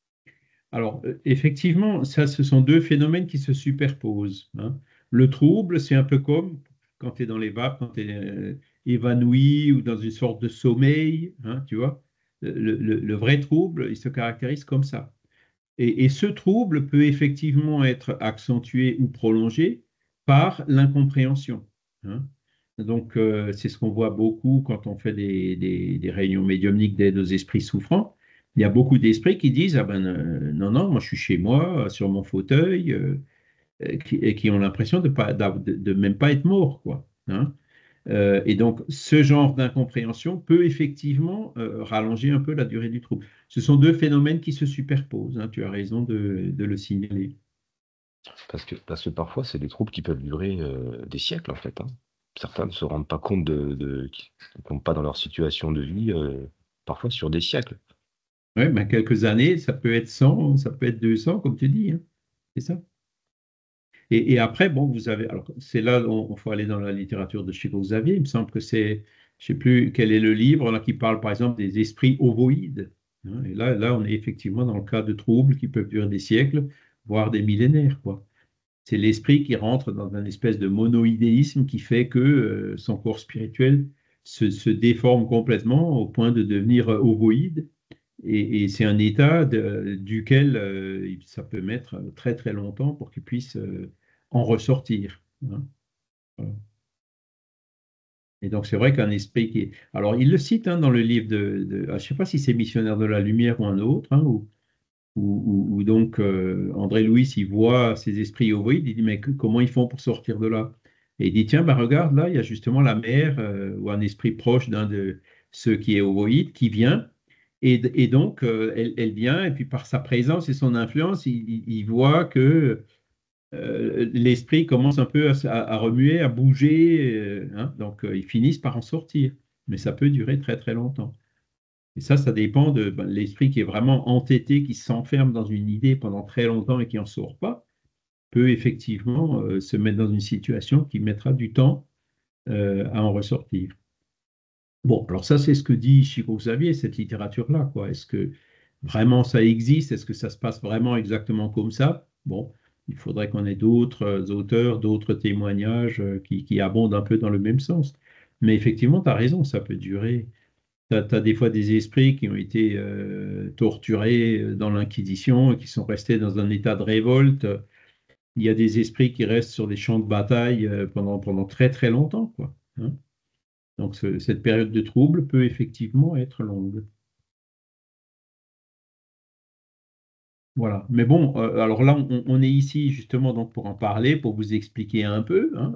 Alors, effectivement, ça, ce sont deux phénomènes qui se superposent, hein. Le trouble, c'est un peu comme quand tu es dans les vapes, quand tu es évanoui ou dans une sorte de sommeil, hein, tu vois. Le vrai trouble, il se caractérise comme ça. Et ce trouble peut effectivement être accentué ou prolongé par l'incompréhension, hein. Donc, c'est ce qu'on voit beaucoup quand on fait des réunions médiumniques d'aide aux esprits souffrants. Il y a beaucoup d'esprits qui disent, ah ben non, non, moi je suis chez moi, sur mon fauteuil, et qui ont l'impression de même pas être morts, quoi, hein. Et donc, ce genre d'incompréhension peut effectivement rallonger un peu la durée du trouble. Ce sont deux phénomènes qui se superposent, hein, tu as raison de le signaler. Parce que parfois, c'est des troubles qui peuvent durer des siècles, en fait, hein. Certains ne se rendent pas compte qui ne sont pas dans leur situation de vie, parfois sur des siècles. Oui, quelques années, ça peut être 100, ça peut être 200, comme tu dis, hein. C'est ça. Et après, bon, vous avez, alors c'est là où il faut aller dans la littérature de Chico Xavier. Il me semble que c'est, je ne sais plus quel est le livre là, qui parle par exemple des esprits ovoïdes, hein. Et là, on est effectivement dans le cas de troubles qui peuvent durer des siècles, voire des millénaires, quoi. C'est l'esprit qui rentre dans une espèce de monoïdéisme qui fait que son corps spirituel se déforme complètement au point de devenir ovoïde. Et c'est un état duquel ça peut mettre très très longtemps pour qu'il puisse en ressortir, hein. Voilà. Et donc c'est vrai qu'un esprit qui est... Alors il le cite, hein, dans le livre je ne sais pas si c'est Missionnaire de la Lumière ou un autre, hein, où donc André Louis, il voit ces esprits ovoïdes, il dit mais comment ils font pour sortir de là? Et il dit tiens, bah, regarde là, il y a justement la mère ou un esprit proche d'un de ceux qui est ovoïde qui vient. Et donc, elle vient, et puis par sa présence et son influence, il voit que l'esprit commence un peu à remuer, à bouger, hein, donc ils finissent par en sortir. Mais ça peut durer très très longtemps. Et ça dépend de l'esprit qui est vraiment entêté, qui s'enferme dans une idée pendant très longtemps et qui n'en sort pas, peut effectivement se mettre dans une situation qui mettra du temps à en ressortir. Bon, alors ça, c'est ce que dit Chico Xavier, cette littérature-là, quoi. Est-ce que vraiment ça existe? Est-ce que ça se passe vraiment exactement comme ça? Bon, il faudrait qu'on ait d'autres auteurs, d'autres témoignages qui abondent un peu dans le même sens. Mais effectivement, tu as raison, ça peut durer. Tu as des fois des esprits qui ont été torturés dans l'Inquisition et qui sont restés dans un état de révolte. Il y a des esprits qui restent sur des champs de bataille pendant très très longtemps, quoi, hein. Donc cette période de trouble peut effectivement être longue. Voilà. Mais bon, alors là, on est ici justement donc pour en parler, pour vous expliquer un peu, hein,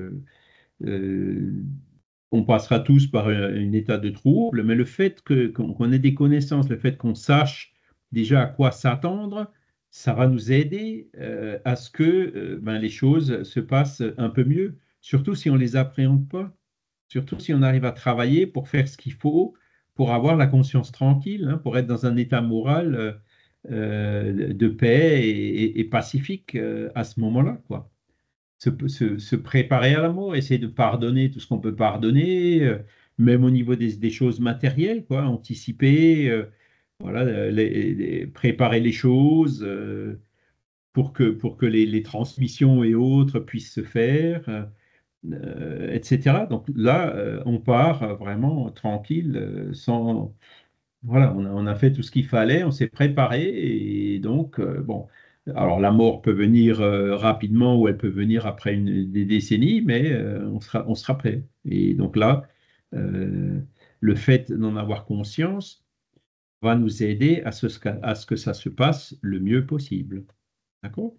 euh, on passera tous par un état de trouble, mais le fait qu'on ait des connaissances, le fait qu'on sache déjà à quoi s'attendre, ça va nous aider à ce que les choses se passent un peu mieux, surtout si on ne les appréhende pas. Surtout si on arrive à travailler pour faire ce qu'il faut, pour avoir la conscience tranquille, hein, pour être dans un état moral de paix et pacifique à ce moment-là, quoi. Se préparer à la mort, essayer de pardonner tout ce qu'on peut pardonner, même au niveau des choses matérielles, quoi, anticiper, voilà, préparer les choses pour que les transmissions et autres puissent se faire. Etc. Donc là, on part vraiment tranquille, sans... Voilà, on a fait tout ce qu'il fallait, on s'est préparé, et donc, bon, alors la mort peut venir rapidement ou elle peut venir après des décennies, mais on sera prêt. Et donc là, euh, le fait d'en avoir conscience va nous aider à ce que ça se passe le mieux possible. D'accord?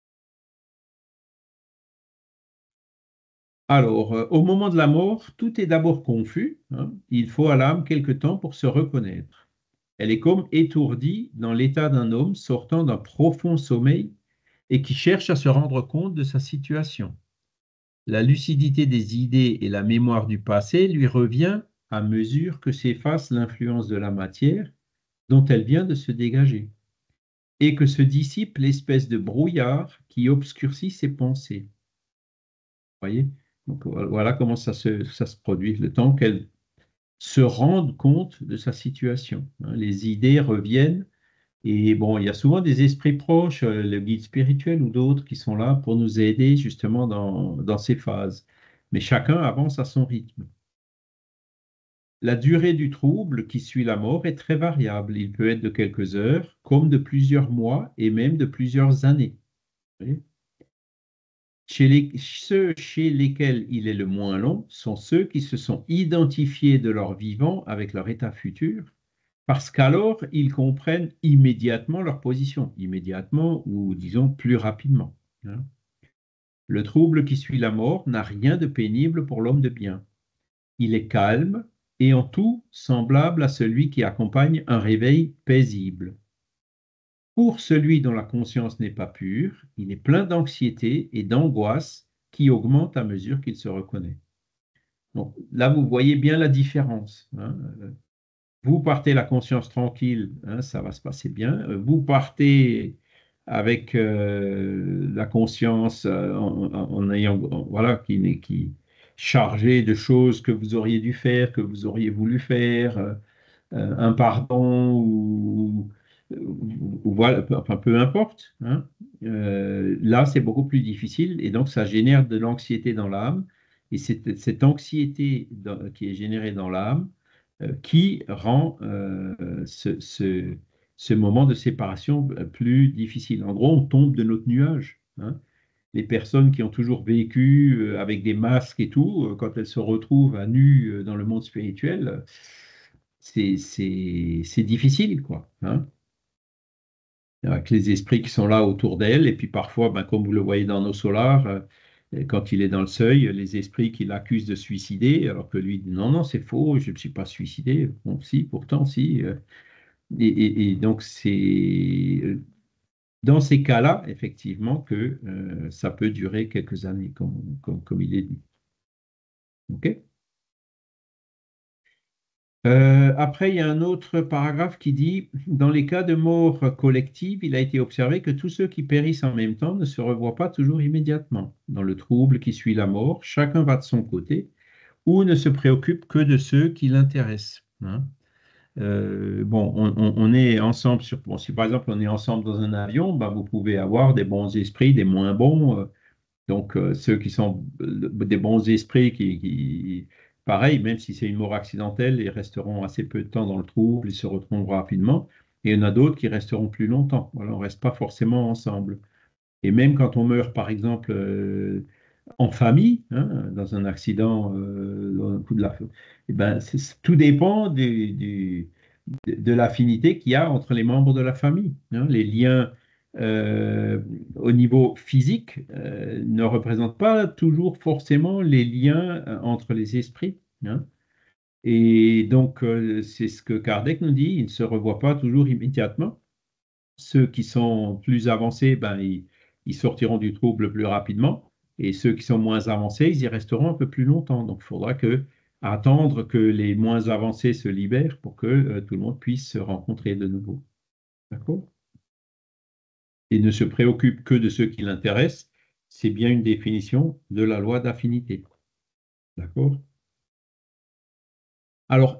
Alors, au moment de la mort, tout est d'abord confus, hein. Il faut à l'âme quelque temps pour se reconnaître. Elle est comme étourdie dans l'état d'un homme sortant d'un profond sommeil et qui cherche à se rendre compte de sa situation. La lucidité des idées et la mémoire du passé lui revient à mesure que s'efface l'influence de la matière dont elle vient de se dégager et que se dissipe l'espèce de brouillard qui obscurcit ses pensées. Voyez? Donc voilà comment ça se produit, le temps qu'elle se rende compte de sa situation, hein. Les idées reviennent et bon, il y a souvent des esprits proches, le guide spirituel ou d'autres qui sont là pour nous aider justement dans ces phases. Mais chacun avance à son rythme. La durée du trouble qui suit la mort est très variable. Il peut être de quelques heures, comme de plusieurs mois et même de plusieurs années. Vous voyez? Ceux chez lesquels il est le moins long sont ceux qui se sont identifiés de leur vivant avec leur état futur, parce qu'alors ils comprennent immédiatement leur position, immédiatement ou disons plus rapidement, hein. Le trouble qui suit la mort n'a rien de pénible pour l'homme de bien. Il est calme et en tout semblable à celui qui accompagne un réveil paisible. Pour celui dont la conscience n'est pas pure, il est plein d'anxiété et d'angoisse qui augmentent à mesure qu'il se reconnaît. Donc là, vous voyez bien la différence, hein. Vous partez la conscience tranquille, hein, ça va se passer bien. Vous partez avec la conscience en ayant, voilà, qui chargée de choses que vous auriez dû faire, que vous auriez voulu faire, un pardon ou voilà, enfin, peu importe, hein. Là, c'est beaucoup plus difficile et donc ça génère de l'anxiété dans l'âme. Et cette anxiété qui est générée dans l'âme qui rend ce moment de séparation plus difficile. En gros, on tombe de notre nuage, hein. Les personnes qui ont toujours vécu avec des masques et tout, quand elles se retrouvent à nu dans le monde spirituel, c'est difficile, quoi, hein. Avec les esprits qui sont là autour d'elles, et puis parfois, ben, comme vous le voyez dans nos solars, quand il est dans le seuil, les esprits qui l'accusent de suicider, alors que lui dit non, non, c'est faux, je ne me suis pas suicidé. Bon, si, pourtant, si. Et donc, c'est dans ces cas-là, effectivement, que ça peut durer quelques années, comme il est dit. OK? Après, il y a un autre paragraphe qui dit, dans les cas de mort collective, il a été observé que tous ceux qui périssent en même temps ne se revoient pas toujours immédiatement. Dans le trouble qui suit la mort, chacun va de son côté ou ne se préoccupe que de ceux qui l'intéressent, hein. Bon, on est ensemble bon, si par exemple on est ensemble dans un avion, ben, vous pouvez avoir des bons esprits, des moins bons. Donc, ceux qui sont des bons esprits, pareil, même si c'est une mort accidentelle, ils resteront assez peu de temps dans le trouble, ils se retrouveront rapidement. Et il y en a d'autres qui resteront plus longtemps. Voilà, on ne reste pas forcément ensemble. Et même quand on meurt, par exemple, en famille, hein, dans un accident, dans un coup de la feu, eh ben, tout dépend de l'affinité qu'il y a entre les membres de la famille, hein. Les liens au niveau physique ne représentent pas toujours forcément les liens entre les esprits, hein. Et donc, c'est ce que Kardec nous dit, ils ne se revoient pas toujours immédiatement. Ceux qui sont plus avancés, ben, ils sortiront du trouble plus rapidement. Et ceux qui sont moins avancés, ils y resteront un peu plus longtemps. Donc, il faudra attendre que les moins avancés se libèrent pour que tout le monde puisse se rencontrer de nouveau. D'accord? Et ne se préoccupe que de ceux qui l'intéressent, c'est bien une définition de la loi d'affinité. D'accord? Alors,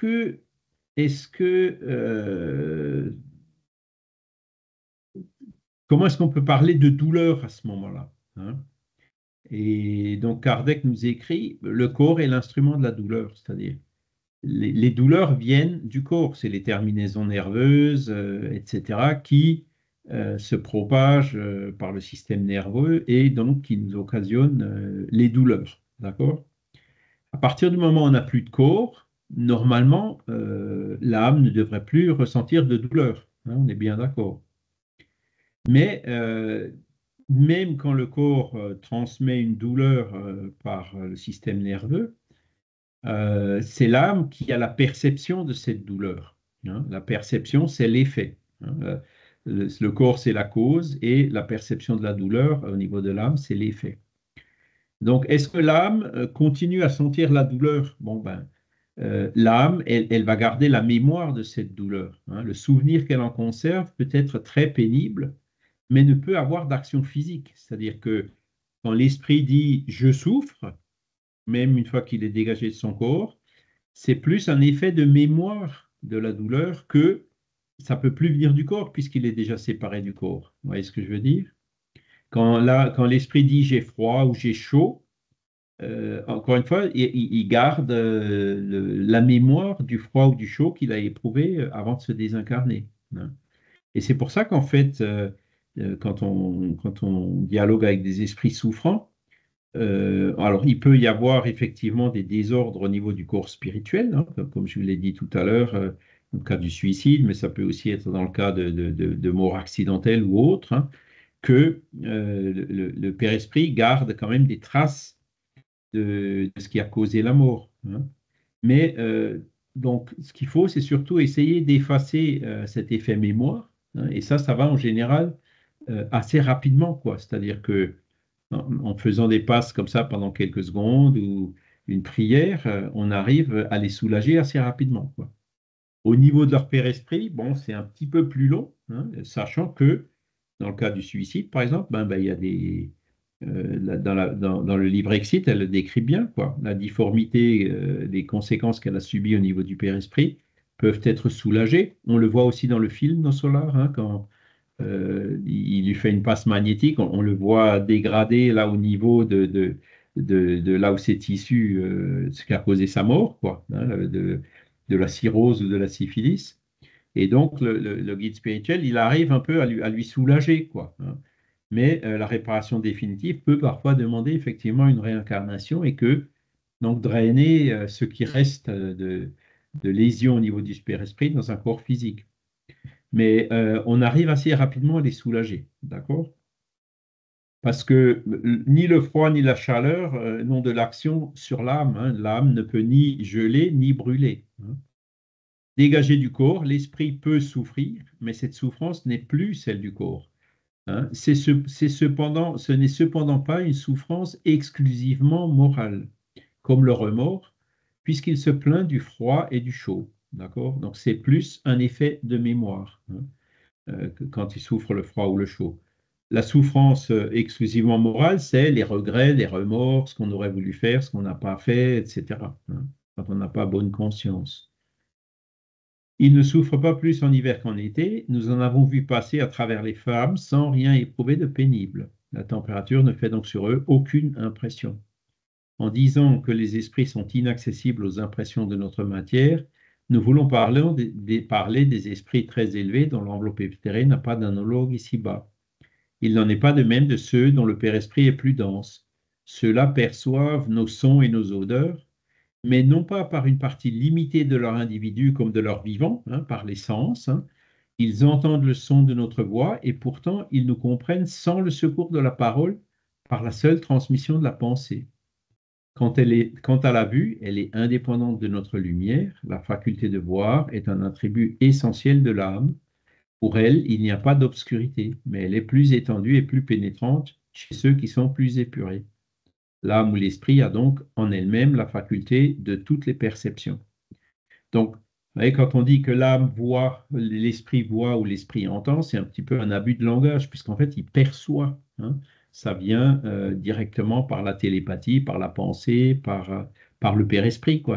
comment est-ce qu'on peut parler de douleur à ce moment-là, hein? Et donc, Kardec nous écrit, le corps est l'instrument de la douleur, c'est-à-dire les douleurs viennent du corps, c'est les terminaisons nerveuses, etc., qui se propagent par le système nerveux et donc qui nous occasionnent les douleurs. D'accord? À partir du moment où on n'a plus de corps, normalement, l'âme ne devrait plus ressentir de douleur, hein, on est bien d'accord. Mais même quand le corps transmet une douleur par le système nerveux, c'est l'âme qui a la perception de cette douleur, hein. La perception, c'est l'effet, hein. Le corps, c'est la cause et la perception de la douleur au niveau de l'âme, c'est l'effet. Donc, est-ce que l'âme continue à sentir la douleur? Bon, ben, l'âme, elle va garder la mémoire de cette douleur, hein. Le souvenir qu'elle en conserve peut être très pénible, mais ne peut avoir d'action physique. C'est-à-dire que quand l'esprit dit « je souffre », même une fois qu'il est dégagé de son corps, c'est plus un effet de mémoire de la douleur que ça peut plus venir du corps puisqu'il est déjà séparé du corps. Vous voyez ce que je veux dire? Quand l'esprit dit j'ai froid ou j'ai chaud, encore une fois, il garde la mémoire du froid ou du chaud qu'il a éprouvé avant de se désincarner, hein. Et c'est pour ça qu'en fait, quand on dialogue avec des esprits souffrants, alors, il peut y avoir effectivement des désordres au niveau du corps spirituel, hein, comme je vous l'ai dit tout à l'heure, dans le cas du suicide, mais ça peut aussi être dans le cas de mort accidentelle ou autre, hein, que le père-esprit garde quand même des traces de ce qui a causé la mort, hein. Mais donc, ce qu'il faut, c'est surtout essayer d'effacer cet effet mémoire, hein, et ça va en général assez rapidement, quoi. C'est-à-dire que en faisant des passes comme ça pendant quelques secondes ou une prière, on arrive à les soulager assez rapidement, quoi. Au niveau de leur père-esprit, bon, c'est un petit peu plus long, hein, sachant que dans le cas du suicide, par exemple, il y a dans le livre Exit, elle le décrit bien, quoi. La difformité, les conséquences qu'elle a subies au niveau du père-esprit peuvent être soulagées. On le voit aussi dans le film No Solar, hein, quand il lui fait une passe magnétique, on le voit dégrader là au niveau de là où c'est issu, ce qui a causé sa mort, quoi, hein, de la cirrhose ou de la syphilis. Et donc, le guide spirituel, il arrive un peu à lui soulager, quoi, hein. Mais la réparation définitive peut parfois demander effectivement une réincarnation et que, donc, drainer ce qui reste de lésions au niveau du super-esprit dans un corps physique. Mais on arrive assez rapidement à les soulager, d'accord? Parce que ni le froid ni la chaleur n'ont de l'action sur l'âme, hein. L'âme ne peut ni geler ni brûler, hein. Dégagé du corps, l'esprit peut souffrir, mais cette souffrance n'est plus celle du corps, hein. Ce n'est cependant pas une souffrance exclusivement morale, comme le remords, puisqu'il se plaint du froid et du chaud, d'accord? Donc c'est plus un effet de mémoire, hein, quand il souffre le froid ou le chaud. La souffrance exclusivement morale, c'est les regrets, les remords, ce qu'on aurait voulu faire, ce qu'on n'a pas fait, etc., hein, quand on n'a pas bonne conscience. Ils ne souffrent pas plus en hiver qu'en été. Nous en avons vu passer à travers les femmes sans rien éprouver de pénible. La température ne fait donc sur eux aucune impression. En disant que les esprits sont inaccessibles aux impressions de notre matière, nous voulons parler des esprits très élevés dont l'enveloppe éthérée n'a pas d'analogue ici-bas. Il n'en est pas de même de ceux dont le Père-Esprit est plus dense. Ceux-là perçoivent nos sons et nos odeurs, mais non pas par une partie limitée de leur individu comme de leur vivant, hein, par les sens, hein. Ils entendent le son de notre voix et pourtant ils nous comprennent sans le secours de la parole, par la seule transmission de la pensée. Quant à la vue, elle est indépendante de notre lumière. La faculté de voir est un attribut essentiel de l'âme. Pour elle, il n'y a pas d'obscurité, mais elle est plus étendue et plus pénétrante chez ceux qui sont plus épurés. L'âme ou l'esprit a donc en elle-même la faculté de toutes les perceptions. Donc, vous voyez, quand on dit que l'âme voit, l'esprit voit ou l'esprit entend, c'est un petit peu un abus de langage, puisqu'en fait, il perçoit, hein. Ça vient directement par la télépathie, par la pensée, par le Père-Esprit, quoi.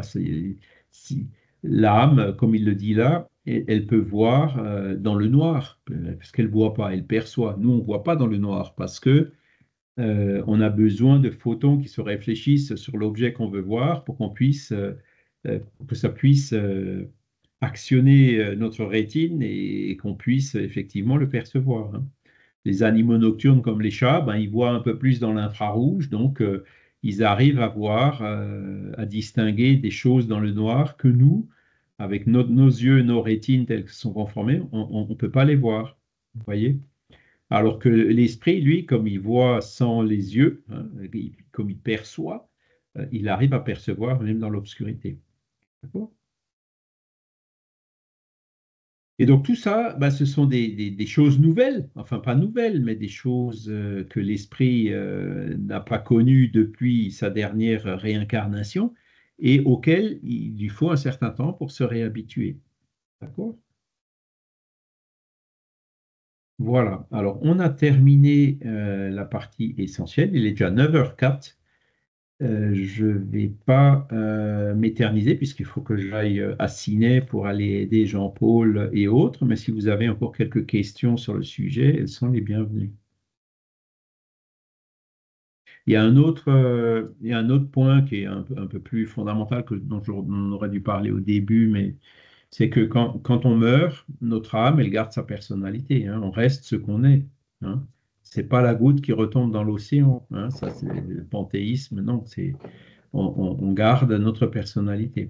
L'âme, comme il le dit là, elle peut voir dans le noir, parce qu'elle ne voit pas, elle perçoit. Nous, on ne voit pas dans le noir, parce que on a besoin de photons qui se réfléchissent sur l'objet qu'on veut voir pour que ça puisse actionner notre rétine et qu'on puisse effectivement le percevoir, hein. Les animaux nocturnes comme les chats, ben, ils voient un peu plus dans l'infrarouge, donc ils arrivent à voir, à distinguer des choses dans le noir que nous, avec nos yeux, nos rétines telles qu'elles sont conformées, on ne peut pas les voir. Vous voyez? Alors que l'esprit, lui, comme il voit sans les yeux, hein, comme il perçoit, il arrive à percevoir même dans l'obscurité. D'accord ? Et donc tout ça, bah, ce sont des choses nouvelles, enfin pas nouvelles, mais des choses que l'esprit n'a pas connues depuis sa dernière réincarnation et auxquelles il lui faut un certain temps pour se réhabituer. D'accord ? Voilà, alors on a terminé la partie essentielle, il est déjà 9h04. Je ne vais pas m'éterniser puisqu'il faut que j'aille à Ciné pour aller aider Jean-Paul et autres, mais si vous avez encore quelques questions sur le sujet, elles sont les bienvenues. Il y a un autre point qui est un peu plus fondamental dont on aurait dû parler au début, mais c'est que quand on meurt, notre âme, elle garde sa personnalité, hein, on reste ce qu'on est, hein. C'est pas la goutte qui retombe dans l'océan, hein, ça c'est le panthéisme, non, on garde notre personnalité.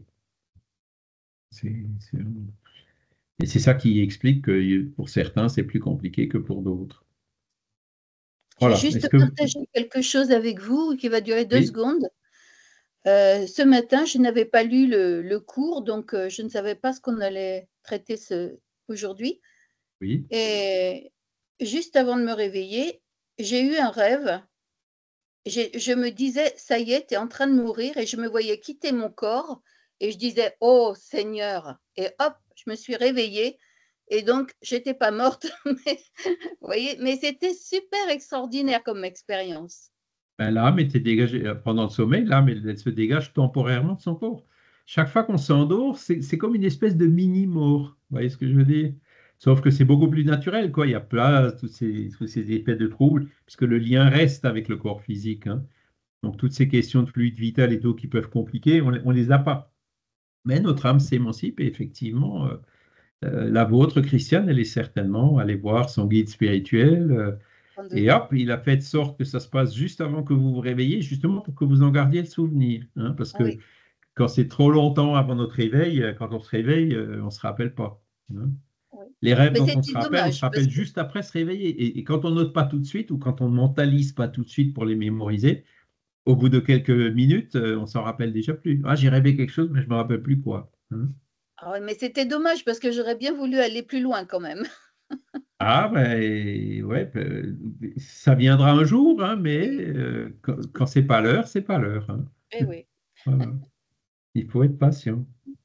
Et c'est ça qui explique que pour certains, c'est plus compliqué que pour d'autres. J'ai Voilà. juste partagé quelque chose avec vous qui va durer 2 Oui. secondes. Ce matin, je n'avais pas lu le cours, donc je ne savais pas ce qu'on allait traiter aujourd'hui. Oui. Et juste avant de me réveiller, j'ai eu un rêve. Je me disais, ça y est, tu es en train de mourir, et je me voyais quitter mon corps, et je disais, oh Seigneur, et hop, je me suis réveillée, et donc j'étais pas morte, mais, vous voyez, mais c'était super extraordinaire comme expérience. Ben, l'âme était dégagée pendant le sommeil, l'âme elle se dégage temporairement de son corps. Chaque fois qu'on s'endort, c'est comme une espèce de mini-mort. Vous voyez ce que je veux dire? Sauf que c'est beaucoup plus naturel, quoi. Il n'y a pas tous ces effets de trouble, puisque le lien reste avec le corps physique, hein. Donc toutes ces questions de fluide vital et tout qui peuvent compliquer, on les a pas. Mais notre âme s'émancipe et effectivement, la vôtre, Christiane, elle est certainement allée voir son guide spirituel Sans doute. et hop, il a fait de sorte que ça se passe juste avant que vous vous réveillez, justement pour que vous en gardiez le souvenir. Hein, parce que Oui, quand c'est trop longtemps avant notre réveil, quand on se réveille, on ne se rappelle pas. Hein. oui. Les rêves Mais dont c'était on se dommage parce rappelle que juste après se réveiller. Et quand on note pas tout de suite ou quand on ne mentalise pas tout de suite pour les mémoriser, au bout de quelques minutes, on s'en rappelle déjà plus. Ah, j'ai rêvé quelque chose, mais je me rappelle plus quoi. Hein. ah ouais, mais c'était dommage parce que j'aurais bien voulu aller plus loin quand même. Ah, ben, ouais, ça viendra un jour, hein, mais quand c'est pas l'heure, c'est pas l'heure. Hein. Eh oui. Voilà. Il faut être patient.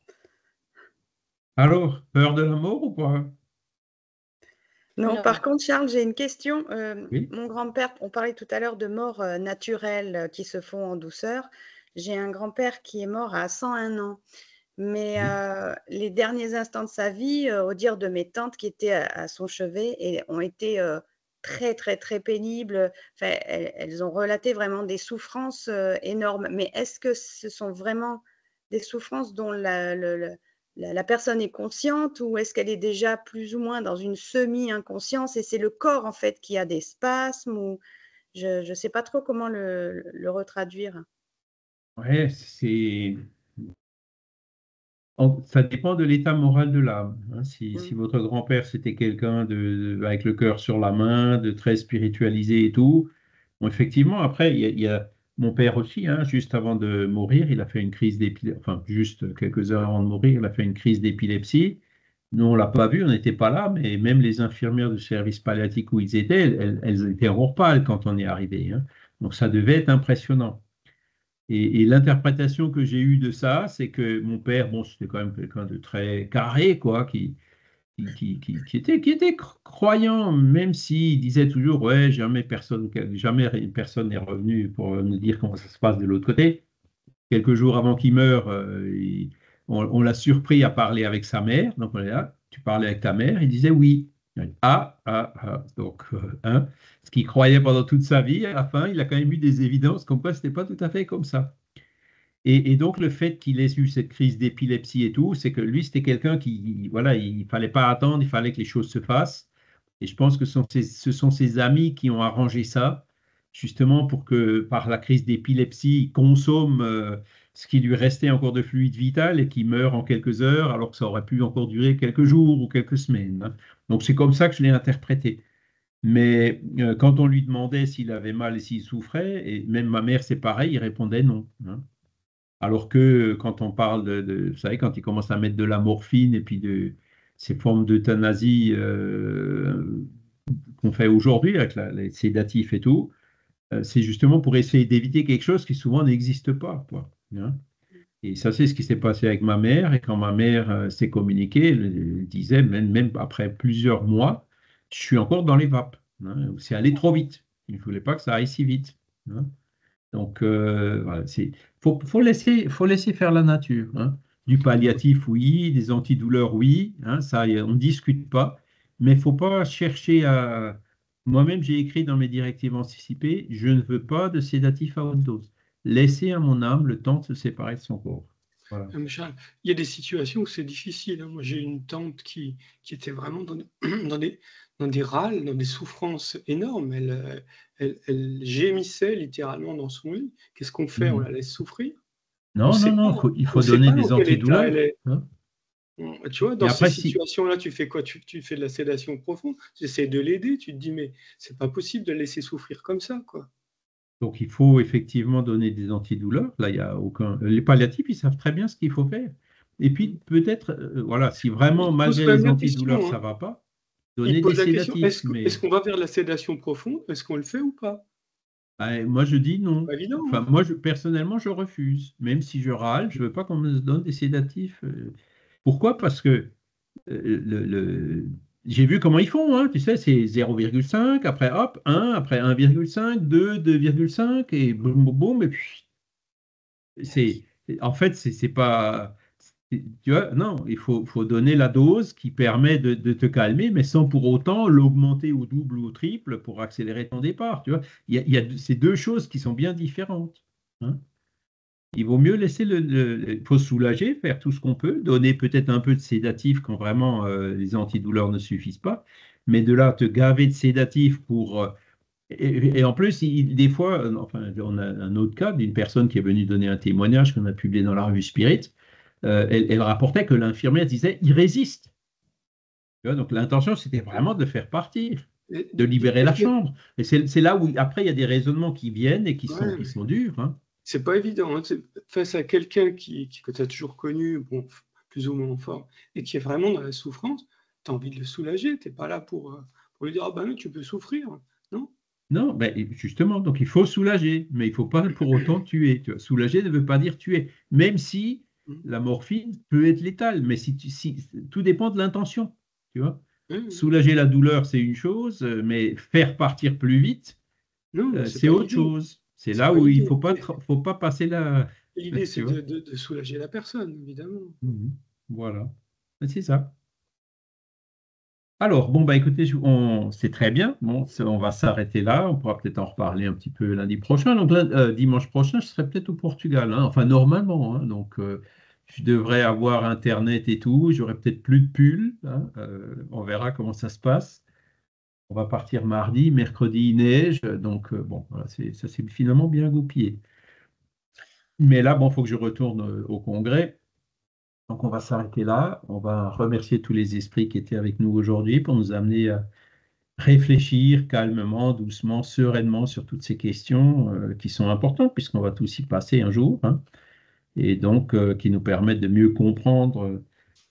Alors, peur de la mort ou pas? Non, Non. par contre, Charles, j'ai une question. Oui. Mon grand-père, on parlait tout à l'heure de morts naturelles qui se font en douceur. J'ai un grand-père qui est mort à 101 ans. Mais les derniers instants de sa vie, au dire de mes tantes qui étaient à son chevet, ont été très, très, très pénibles. Enfin, elles ont relaté vraiment des souffrances énormes. Mais est-ce que ce sont vraiment des souffrances dont la personne est consciente ou est-ce qu'elle est déjà plus ou moins dans une semi-inconscience et c'est le corps en fait qui a des spasmes ou je ne sais pas trop comment le retraduire. Ouais, ça dépend de l'état moral de l'âme. Hein. Si Mm. votre grand-père, c'était quelqu'un avec le cœur sur la main, de très spiritualisé et tout, bon, effectivement, après, il y a mon père aussi, hein, juste avant de mourir, il a fait une crise d'épilepsie, enfin, juste quelques heures avant de mourir, il a fait une crise d'épilepsie. Nous, on ne l'a pas vu, on n'était pas là, mais même les infirmières du service palliatif où ils étaient, elles étaient en pâle quand on est arrivé. Hein. Donc, ça devait être impressionnant. Et l'interprétation que j'ai eue de ça, c'est que mon père, bon, c'était quand même quelqu'un de très carré, quoi, qui était croyant, même s'il disait toujours, ouais, jamais personne n'est revenu pour nous dire comment ça se passe de l'autre côté. Quelques jours avant qu'il meure, on l'a surpris à parler avec sa mère. Donc, on est là, tu parlais avec ta mère, il disait oui. Ah, ah, ah. Donc, hein, ce qu'il croyait pendant toute sa vie, à la fin, il a quand même eu des évidences comme quoi ce n'était pas tout à fait comme ça. Et donc, le fait qu'il ait eu cette crise d'épilepsie et tout, c'est que lui, c'était quelqu'un qui, voilà, il ne fallait pas attendre, il fallait que les choses se fassent. Et je pense que ce sont ses amis qui ont arrangé ça, justement pour que, par la crise d'épilepsie, il consomme ce qui lui restait encore de fluide vital et qu'il meure en quelques heures, alors que ça aurait pu encore durer quelques jours ou quelques semaines. Hein. Donc, c'est comme ça que je l'ai interprété. Mais quand on lui demandait s'il avait mal et s'il souffrait, et même ma mère, c'est pareil, il répondait non. Hein. Alors que quand on parle vous savez, quand ils commencent à mettre de la morphine et puis de ces formes d'euthanasie qu'on fait aujourd'hui avec les sédatifs et tout, c'est justement pour essayer d'éviter quelque chose qui souvent n'existe pas, quoi. Hein. Et ça, c'est ce qui s'est passé avec ma mère. Et quand ma mère s'est communiquée, elle disait, même après plusieurs mois, je suis encore dans les vapes. Hein. C'est allé trop vite. Il ne voulait pas que ça aille si vite. Hein. Donc, voilà, faut laisser faire la nature. Hein. Du palliatif, oui, des antidouleurs, oui, hein, ça, on ne discute pas, mais il ne faut pas chercher à. Moi-même, j'ai écrit dans mes directives anticipées, je ne veux pas de sédatif à haute dose. Laissez à mon âme le temps de se séparer de son corps. Voilà. Charles, il y a des situations où c'est difficile. Hein. Moi, j'ai une tante qui était vraiment dans des râles, dans des souffrances énormes. Elle gémissait littéralement dans son lit. Qu'est-ce qu'on fait? On la laisse souffrir? Non, non, non, il faut donner des dans quel état antidouleurs. elle est. Hein. Tu vois, Et dans ces après, si, situations-là, tu fais quoi? Tu fais de la sédation profonde. Tu essaies de l'aider. Tu te dis, mais c'est pas possible de le laisser souffrir comme ça, quoi. donc, il faut effectivement donner des antidouleurs. Là, il y a aucun. Les palliatifs, ils savent très bien ce qu'il faut faire. Et puis, peut-être, voilà, si vraiment, Il pose malgré quand même les la antidouleurs, question. ça Hein. ne va pas, Il donner des pose la question, sédatifs. est-ce qu'on va vers la sédation profonde? Est-ce qu'on le fait ou pas? Moi, je dis non. Pas évident. Enfin, Hein. moi, personnellement, je refuse. Même si je râle, je ne veux pas qu'on me donne des sédatifs. Pourquoi? Parce que j'ai vu comment ils font. Hein, tu sais, c'est 0,5, après hop, 1, après 1,5, 2, 2,5, et boum, boum, boum, et puis en fait, c'est pas. Tu vois, non, il faut donner la dose qui permet de te calmer, mais sans pour autant l'augmenter au double ou au triple pour accélérer ton départ. Tu vois, il y a ces deux choses qui sont bien différentes. Hein. Il vaut mieux laisser il faut se soulager, faire tout ce qu'on peut, donner peut-être un peu de sédatif quand vraiment les antidouleurs ne suffisent pas, mais de là te gaver de sédatif pour et en plus, des fois, enfin, on a un autre cas d'une personne qui est venue donner un témoignage qu'on a publié dans la revue Spirit. Elle rapportait que l'infirmière disait il résiste. Tu vois, donc l'intention, c'était vraiment de le faire partir, de libérer la chambre. Et c'est là où après il y a des raisonnements qui viennent et qui sont durs. Hein. C'est pas évident. Hein. Face à quelqu'un que tu as toujours connu, bon, plus ou moins en forme, et qui est vraiment dans la souffrance, tu as envie de le soulager. Tu n'es pas là pour lui dire ah ben non, tu peux souffrir. Non? Non, ben justement, donc il faut soulager, mais il ne faut pas pour autant tuer. Tu vois. Soulager ne veut pas dire tuer, même si la morphine peut être létale, mais tout dépend de l'intention. Tu vois. Soulager la douleur, c'est une chose, mais faire partir plus vite, c'est autre chose. C'est là où il ne faut pas passer la. L'idée, c'est de soulager la personne, évidemment. Voilà, c'est ça. Alors, bon, bah écoutez, c'est très bien. Bon, on va s'arrêter là. On pourra peut-être en reparler un petit peu lundi prochain. Donc, dimanche prochain, je serai peut-être au Portugal. Hein. Enfin, normalement. Hein. Donc, je devrais avoir Internet et tout. J'aurai peut-être plus de pulls. Hein. On verra comment ça se passe. On va partir mardi. Mercredi, il neige. Donc, bon, voilà, ça s'est finalement bien goupillé. Mais là, bon, il faut que je retourne au congrès. Donc, on va s'arrêter là. On va remercier tous les esprits qui étaient avec nous aujourd'hui pour nous amener à réfléchir calmement, doucement, sereinement sur toutes ces questions qui sont importantes puisqu'on va tous y passer un jour. Hein, et donc, qui nous permettent de mieux comprendre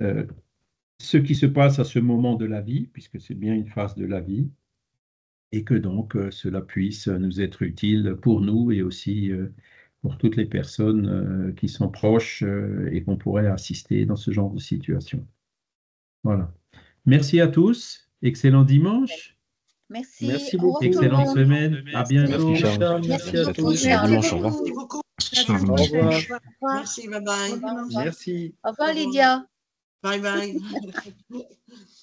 ce qui se passe à ce moment de la vie, puisque c'est bien une phase de la vie, et que donc cela puisse nous être utile pour nous et aussi pour toutes les personnes qui sont proches et qu'on pourrait assister dans ce genre de situation. Voilà. Merci à tous. Excellent dimanche. Merci beaucoup. Excellente semaine. À bientôt. Merci à tous. Dimanche, au revoir. Au revoir. Merci, bye bye. Merci. Au revoir, Lydia. Bye bye.